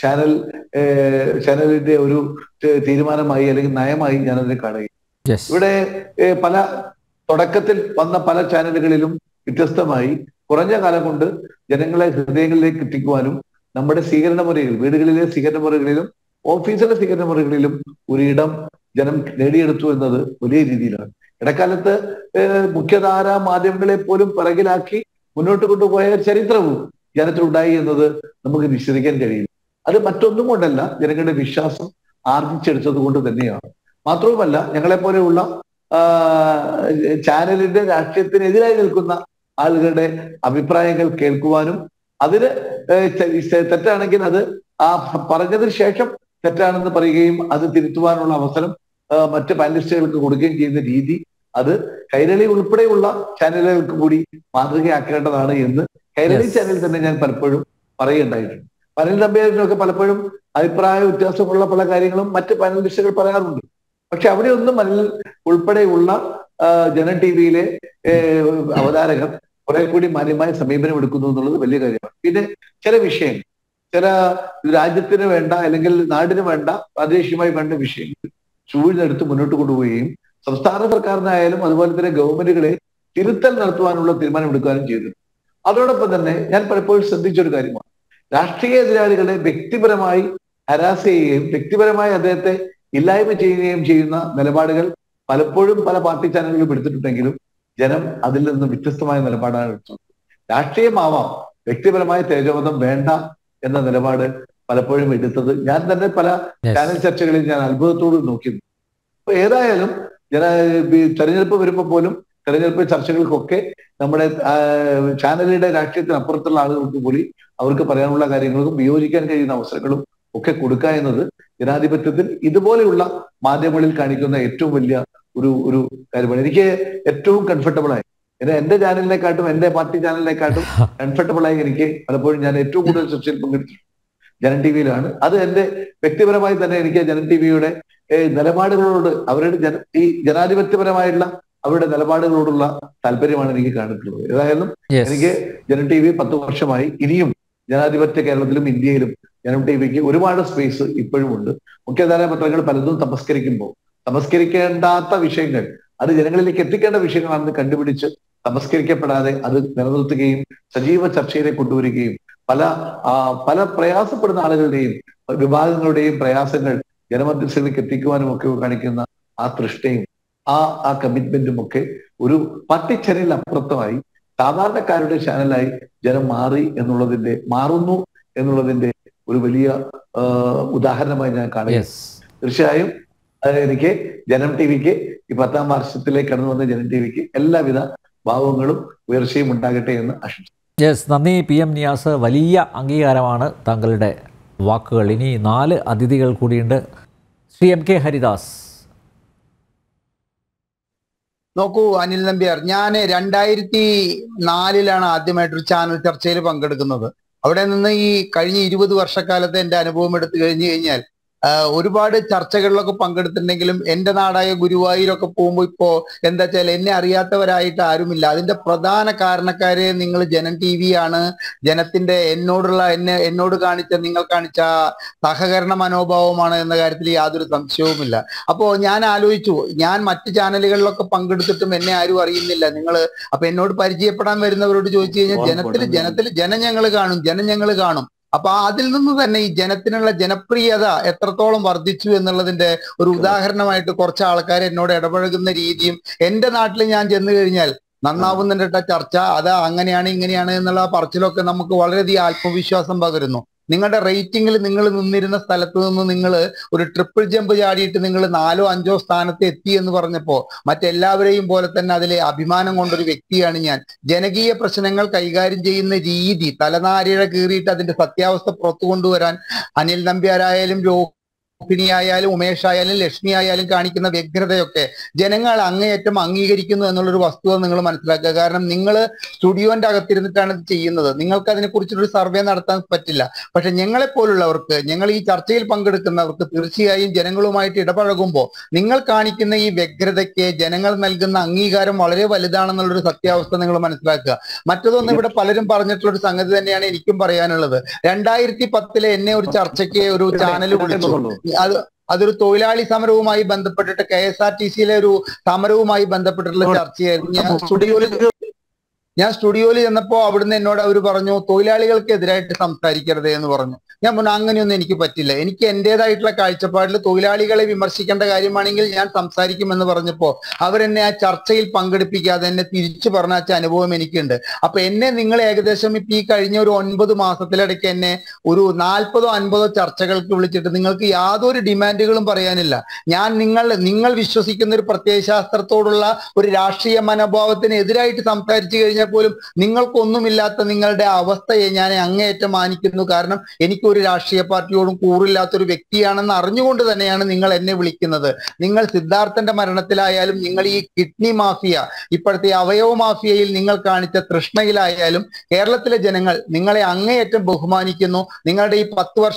S5: ചാനലിന്റെ ഒരു തീരുമാനമായി അല്ലെങ്കിൽ നയമായി ഞാനതിനെ കാണുകയും ഇവിടെ പല തുടക്കത്തിൽ വന്ന പല ചാനലുകളിലും വ്യത്യസ്തമായി കുറഞ്ഞ കാലം കൊണ്ട് ജനങ്ങളെ ഹൃദയങ്ങളിലേക്ക് എത്തിക്കുവാനും നമ്മുടെ സ്വീകരണ മുറികൾ, വീടുകളിലെ സ്വീകരണ മുറികളിലും ഓഫീസിലെ സ്വീകരണ മുറികളിലും ഒരിടം ജനം നേടിയെടുത്തു എന്നത് വലിയ രീതിയിലാണ്. ഇടക്കാലത്ത് മുഖ്യധാര മാധ്യമങ്ങളെ പോലും പിറകിലാക്കി മുന്നോട്ട് കൊണ്ടുപോയ ചരിത്രവും ജനത്തിലുണ്ടായി എന്നത് നമുക്ക് നിശ്ചയിക്കാൻ കഴിയില്ല. അത് മറ്റൊന്നും കൊണ്ടല്ല, ജനങ്ങളുടെ വിശ്വാസം ആർജിച്ചെടുത്തത് കൊണ്ട് തന്നെയാണ്. മാത്രവുമല്ല ഞങ്ങളെപ്പോലെയുള്ള ചാനലിന്റെ രാഷ്ട്രീയത്തിനെതിരായി നിൽക്കുന്ന ആളുകളുടെ അഭിപ്രായങ്ങൾ കേൾക്കുവാനും അതിന് തെറ്റാണെങ്കിൽ അത് ആ പറഞ്ഞതിന് ശേഷം തെറ്റാണെന്ന് പറയുകയും അത് തിരുത്തുവാനുള്ള അവസരം മറ്റ് പാനലിസ്റ്റുകൾക്ക് കൊടുക്കുകയും ചെയ്യുന്ന രീതി അത് കൈരളി ഉൾപ്പെടെയുള്ള ചാനലുകൾക്ക് കൂടി മാതൃകയാക്കേണ്ടതാണ് എന്ന് കൈരളി ചാനൽ തന്നെ ഞാൻ പലപ്പോഴും പറയുകയുണ്ടായിട്ടുണ്ട്. അനിൽ നമ്പ്യാരിനൊക്കെ പലപ്പോഴും അഭിപ്രായ വ്യത്യാസമുള്ള പല കാര്യങ്ങളും മറ്റ് പാനലിസ്റ്റുകൾ പറയാറുണ്ട്. പക്ഷെ അവിടെയൊന്നും അനിൽ ഉൾപ്പെടെയുള്ള ജനം ടി വിയിലെ അവതാരകർ കുറെ കൂടി മാന്യമായ സമീപനം എടുക്കുന്നു എന്നുള്ളത് വലിയ കാര്യമാണ്. പിന്നെ ചില വിഷയങ്ങൾ, ചില രാജ്യത്തിന് വേണ്ട അല്ലെങ്കിൽ നാടിന് വേണ്ട പ്രാദേശികമായി വേണ്ട വിഷയങ്ങൾ ചൂഴ്ന്നെടുത്ത് മുന്നോട്ട് കൊണ്ടുപോവുകയും സംസ്ഥാന സർക്കാരിനായാലും അതുപോലെ തന്നെ ഗവൺമെന്റുകളെ തിരുത്തൽ നടത്തുവാനുള്ള തീരുമാനം എടുക്കാനും ചെയ്തു. അതോടൊപ്പം തന്നെ ഞാൻ പലപ്പോഴും ശ്രദ്ധിച്ചൊരു കാര്യമാണ്, രാഷ്ട്രീയ എതിരാളികളെ വ്യക്തിപരമായി ഹരാസ് ചെയ്യുകയും വ്യക്തിപരമായി അദ്ദേഹത്തെ ഇല്ലായ്മ ചെയ്യുകയും ചെയ്യുന്ന നിലപാടുകൾ പലപ്പോഴും പല പാർട്ടി ചാനലുകളും എടുത്തിട്ടുണ്ടെങ്കിലും ജനം അതിൽ നിന്ന് വ്യത്യസ്തമായ നിലപാടാണ് എടുത്തത്. രാഷ്ട്രീയമാവാം, വ്യക്തിപരമായ തേജോവധം വേണ്ട എന്ന നിലപാട് പലപ്പോഴും എടുത്തത് ഞാൻ തന്നെ പല ചാനൽ ചർച്ചകളിൽ ഞാൻ അത്ഭുതത്തോട് നോക്കിയിരുന്നു. അപ്പൊ ഏതായാലും തെരഞ്ഞെടുപ്പ് വരുമ്പോൾ പോലും തെരഞ്ഞെടുപ്പ് ചർച്ചകൾക്കൊക്കെ നമ്മുടെ ചാനലിന്റെ രാഷ്ട്രീയത്തിന് അപ്പുറത്തുള്ള ആളുകൾക്ക് കൂടി അവർക്ക് പറയാനുള്ള കാര്യങ്ങൾക്കും വിയോജിക്കാൻ കഴിയുന്ന അവസരങ്ങളും ഒക്കെ കൊടുക്കുക എന്നത് ജനാധിപത്യത്തിൽ ഇതുപോലെയുള്ള മാധ്യമങ്ങളിൽ കാണിക്കുന്ന ഏറ്റവും വലിയ ഒരു കാര്യമാണ്. എനിക്ക് ഏറ്റവും കംഫർട്ടബിളായി എന്റെ ചാനലിനെക്കാട്ടും എന്റെ പാർട്ടി ചാനലിനെക്കാട്ടും കംഫർട്ടബിളായി എനിക്ക് പലപ്പോഴും ഞാൻ ഏറ്റവും കൂടുതൽ ചർച്ചയിൽ പങ്കെടുത്തിട്ടുണ്ട് ജനം ടി വിയിലാണ്. അത് എന്റെ വ്യക്തിപരമായി തന്നെ എനിക്ക് ജനം ടി വിയുടെ നിലപാടുകളോട് അവരുടെ ഈ ജനാധിപത്യപരമായിട്ടുള്ള അവരുടെ നിലപാടുകളോടുള്ള താല്പര്യമാണ് എനിക്ക് കാണിട്ടുള്ളത്. ഏതായാലും എനിക്ക് ജനം ടി വി 10 വർഷമായി. ഇനിയും ജനാധിപത്യ കേരളത്തിലും ഇന്ത്യയിലും ജനം ടി വിക്ക് ഒരുപാട് സ്പേസ് ഇപ്പോഴും ഉണ്ട്. മുഖ്യധാര പത്രങ്ങൾ പലതും തമസ്കരിക്കേണ്ടാത്ത വിഷയങ്ങൾ, അത് ജനങ്ങളിലേക്ക് എത്തിക്കേണ്ട വിഷയങ്ങളാണെന്ന് കണ്ടുപിടിച്ച് തമസ്കരിക്കപ്പെടാതെ അത് നിലനിർത്തുകയും സജീവ ചർച്ചയിലേക്ക് കൊണ്ടുവരികയും പല പ്രയാസപ്പെടുന്ന ആളുകളുടെയും വിഭാഗങ്ങളുടെയും പ്രയാസങ്ങൾ ജനമധ്യസ്ഥയിലേക്ക് എത്തിക്കുവാനും ഒക്കെ കാണിക്കുന്ന ആ തൃഷ്ണയും ആ കമ്മിറ്റ്മെന്റും ഒക്കെ ഒരു പാർട്ടി ചാനലിൽ അപ്പുറത്തമായി സാധാരണക്കാരുടെ ചാനലായി ജനം മാറുന്നു എന്നുള്ളതിന്റെ ഒരു വലിയ ഉദാഹരണമായി ഞാൻ കാണുക. തീർച്ചയായും എനിക്ക് ജനം ടി വിക്ക് ഈ 10ാം വർഷത്തിലേക്ക് കടന്നു വന്ന ജനം ടി വിക്ക് എല്ലാവിധ ഭാവങ്ങളും ഉയർച്ചയും ഉണ്ടാകട്ടെ എന്ന് ആശംസിക്കുന്നു.
S1: യെസ്, നന്ദി PM നിയാസ്. വലിയ അംഗീകാരമാണ് താങ്കളുടെ വാക്കുകൾ. ഇനി 4 അതിഥികൾ കൂടിയുണ്ട്. ശ്രീ MK ഹരിദാസ്.
S6: നോക്കൂ അനിൽ നമ്പ്യാർ, ഞാൻ 2004 ആദ്യമായിട്ടൊരു ചാനൽ ചർച്ചയിൽ പങ്കെടുക്കുന്നത്. അവിടെ നിന്ന് ഈ കഴിഞ്ഞ 20 വർഷക്കാലത്തെ എൻ്റെ അനുഭവം എടുത്തു കഴിഞ്ഞു കഴിഞ്ഞാൽ ഒരുപാട് ചർച്ചകളിലൊക്കെ പങ്കെടുത്തിട്ടുണ്ടെങ്കിലും എൻ്റെ നാടായ ഗുരുവായൂരൊക്കെ പോകുമ്പോൾ ഇപ്പോൾ എന്താ വെച്ചാൽ എന്നെ അറിയാത്തവരായിട്ട് ആരുമില്ല. അതിന്റെ പ്രധാന കാരണക്കാര് നിങ്ങൾ ജനം TV ആണ്. ജനത്തിന്റെ എന്നോട് കാണിച്ച നിങ്ങൾ കാണിച്ച സഹകരണ മനോഭാവമാണ് എന്ന കാര്യത്തിൽ യാതൊരു സംശയവുമില്ല. അപ്പോൾ ഞാൻ ആലോചിച്ചു, ഞാൻ മറ്റ് ചാനലുകളിലൊക്കെ പങ്കെടുത്തിട്ടും എന്നെ ആരും അറിയുന്നില്ല. അപ്പൊ എന്നോട് പരിചയപ്പെടാൻ വരുന്നവരോട് ചോദിച്ചു കഴിഞ്ഞാൽ ജനത്തിൽ ജനം ഞങ്ങൾ കാണും. അപ്പൊ അതിൽ നിന്ന് തന്നെ ഈ ജനത്തിനുള്ള ജനപ്രിയത എത്രത്തോളം വർദ്ധിച്ചു എന്നുള്ളതിന്റെ ഒരു ഉദാഹരണമായിട്ട് കുറച്ച് ആൾക്കാർ എന്നോട് ഇടപഴകുന്ന രീതിയും, എൻ്റെ നാട്ടിൽ ഞാൻ ചെന്ന് കഴിഞ്ഞാൽ നന്നാവുന്നുണ്ട് ചർച്ച, അത് അങ്ങനെയാണ് ഇങ്ങനെയാണ് എന്നുള്ള പറച്ചിലൊക്കെ നമുക്ക് വളരെയധികം ആത്മവിശ്വാസം പകരുന്നു. നിങ്ങളുടെ റേറ്റിംഗിൽ നിങ്ങൾ നിന്നിരുന്ന സ്ഥലത്ത് നിന്ന് നിങ്ങൾ ഒരു ട്രിപ്പിൾ ജമ്പ് ചാടിയിട്ട് നിങ്ങൾ 4ഓ 5ഓ സ്ഥാനത്ത് എത്തി എന്ന് പറഞ്ഞപ്പോൾ മറ്റെല്ലാവരെയും പോലെ തന്നെ അതിലെ അഭിമാനം കൊണ്ടൊരു വ്യക്തിയാണ് ഞാൻ. ജനകീയ പ്രശ്നങ്ങൾ കൈകാര്യം ചെയ്യുന്ന രീതി, തലനാരിഴ കീറിയിട്ട് അതിന്റെ സത്യാവസ്ഥ പുറത്തു കൊണ്ടുവരാൻ അനിൽ നമ്പ്യാരായാലും ായാലും ഉമേഷ് ആയാലും ലക്ഷ്മി ആയാലും കാണിക്കുന്ന വ്യഗ്രതയൊക്കെ ജനങ്ങൾ അങ്ങേയറ്റം അംഗീകരിക്കുന്നു എന്നുള്ളൊരു വസ്തുത നിങ്ങൾ മനസ്സിലാക്കുക. കാരണം നിങ്ങൾ സ്റ്റുഡിയോന്റെ അകത്തിരുന്നിട്ടാണ് ഇത് ചെയ്യുന്നത്. നിങ്ങൾക്ക് അതിനെക്കുറിച്ചൊരു സർവേ നടത്താൻ പറ്റില്ല. പക്ഷെ ഞങ്ങളെപ്പോലുള്ളവർക്ക്, ഞങ്ങൾ ഈ ചർച്ചയിൽ പങ്കെടുക്കുന്നവർക്ക് തീർച്ചയായും ജനങ്ങളുമായിട്ട് ഇടപഴകുമ്പോൾ നിങ്ങൾ കാണിക്കുന്ന ഈ വ്യഗ്രതയ്ക്ക് ജനങ്ങൾ നൽകുന്ന അംഗീകാരം വളരെ വലുതാണെന്നുള്ളൊരു സത്യാവസ്ഥ നിങ്ങൾ മനസ്സിലാക്കുക. മറ്റതൊന്നും ഇവിടെ പലരും പറഞ്ഞിട്ടുള്ള ഒരു സംഗതി തന്നെയാണ് എനിക്കും പറയാനുള്ളത്. 2010 എന്നെ ഒരു ചർച്ചയ്ക്ക് ഒരു ചാനൽ വിളിച്ചു. അതൊരു തൊഴിലാളി സമരവുമായി ബന്ധപ്പെട്ടിട്ട് KSRTCയിലെ ഒരു സമരവുമായി ബന്ധപ്പെട്ടിട്ടുള്ള ചർച്ചയായിരുന്നു. ഞാൻ സ്റ്റുഡിയോയിൽ ചെന്നപ്പോൾ അവിടുന്ന് എന്നോട് അവർ പറഞ്ഞു, തൊഴിലാളികൾക്ക് എതിരായിട്ട് സംസാരിക്കരുത് എന്ന് പറഞ്ഞു. ഞാൻ പറഞ്ഞു അങ്ങനെയൊന്നും എനിക്ക് പറ്റില്ല, എനിക്ക് എൻ്റെതായിട്ടുള്ള കാഴ്ചപ്പാടിൽ തൊഴിലാളികളെ വിമർശിക്കേണ്ട കാര്യമാണെങ്കിൽ ഞാൻ സംസാരിക്കുമെന്ന് പറഞ്ഞപ്പോൾ അവരെന്നെ ആ ചർച്ചയിൽ പങ്കെടുപ്പിക്കാതെ എന്നെ തിരിച്ചു പറഞ്ഞാച്ച അനുഭവം എനിക്കുണ്ട്. അപ്പൊ എന്നെ നിങ്ങൾ ഏകദേശം ഇപ്പൊ ഈ കഴിഞ്ഞ ഒരു 9 മാസത്തിലിടയ്ക്ക് എന്നെ ഒരു 40ഓ 50ഓ ചർച്ചകൾക്ക് വിളിച്ചിട്ട് നിങ്ങൾക്ക് യാതൊരു ഡിമാൻഡുകളും പറയാനില്ല. ഞാൻ നിങ്ങൾ വിശ്വസിക്കുന്ന ഒരു പ്രത്യയശാസ്ത്രത്തോടുള്ള ഒരു രാഷ്ട്രീയ മനോഭാവത്തിന് എതിരായിട്ട് സംസാരിച്ചു കഴിഞ്ഞാൽ പോലും നിങ്ങൾക്കൊന്നുമില്ലാത്ത നിങ്ങളുടെ അവസ്ഥയെ ഞാൻ അങ്ങേയറ്റം മാനിക്കുന്നു. കാരണം എനിക്കൊരു രാഷ്ട്രീയ പാർട്ടിയോടും കൂറില്ലാത്തൊരു വ്യക്തിയാണെന്ന് അറിഞ്ഞുകൊണ്ട് തന്നെയാണ് നിങ്ങൾ എന്നെ വിളിക്കുന്നത്. നിങ്ങൾ സിദ്ധാർത്ഥന്റെ മരണത്തിലായാലും നിങ്ങൾ ഈ കിഡ്നി മാഫിയ, ഇപ്പോഴത്തെ അവയവ മാഫിയയിൽ നിങ്ങൾ കാണിച്ച തൃഷ്ണയിലായാലും കേരളത്തിലെ ജനങ്ങൾ നിങ്ങളെ അങ്ങേയറ്റം ബഹുമാനിക്കുന്നു. നിങ്ങളുടെ ഈ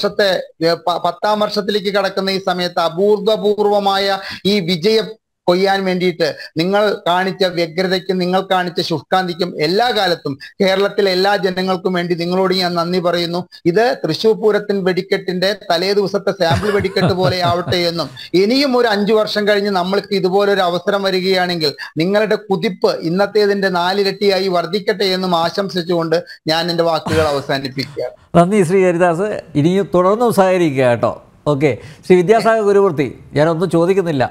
S6: 10ാം വർഷത്തിലേക്ക് കടക്കുന്ന ഈ സമയത്ത് അപൂർവമായ ഈ വിജയം കൊയ്യാൻ വേണ്ടിയിട്ട് നിങ്ങൾ കാണിച്ച വ്യഗ്രതയ്ക്കും നിങ്ങൾ കാണിച്ച ശുഷ്കാന്തിക്കും എല്ലാ കാലത്തും കേരളത്തിലെ എല്ലാ ജനങ്ങൾക്കും വേണ്ടി നിങ്ങളോട് ഞാൻ നന്ദി പറയുന്നു. ഇത് തൃശ്ശൂർ പൂരത്തിൻ വെടിക്കെട്ടിന്റെ തലേ ദിവസത്തെ സാമ്പിൾ വെടിക്കെട്ട് പോലെ ആവട്ടെ എന്നും ഇനിയും ഒരു 5 വർഷം കഴിഞ്ഞ് നമ്മൾക്ക് ഇതുപോലൊരു അവസരം വരികയാണെങ്കിൽ നിങ്ങളുടെ കുതിപ്പ് ഇന്നത്തേതിന്റെ 4 ഇരട്ടിയായി വർദ്ധിക്കട്ടെ എന്നും ആശംസിച്ചുകൊണ്ട് ഞാൻ എൻ്റെ വാക്കുകൾ അവസാനിപ്പിക്കുകയാണ്.
S1: നന്ദി ശ്രീ ഹരിദാസ്. ഇനിയും തുടർന്നും സഹകരിക്കുക കേട്ടോ. ഓക്കെ, ശ്രീ വിദ്യാസാഗർ ഗുരുമൂർത്തി, ഞാനൊന്നും ചോദിക്കുന്നില്ല.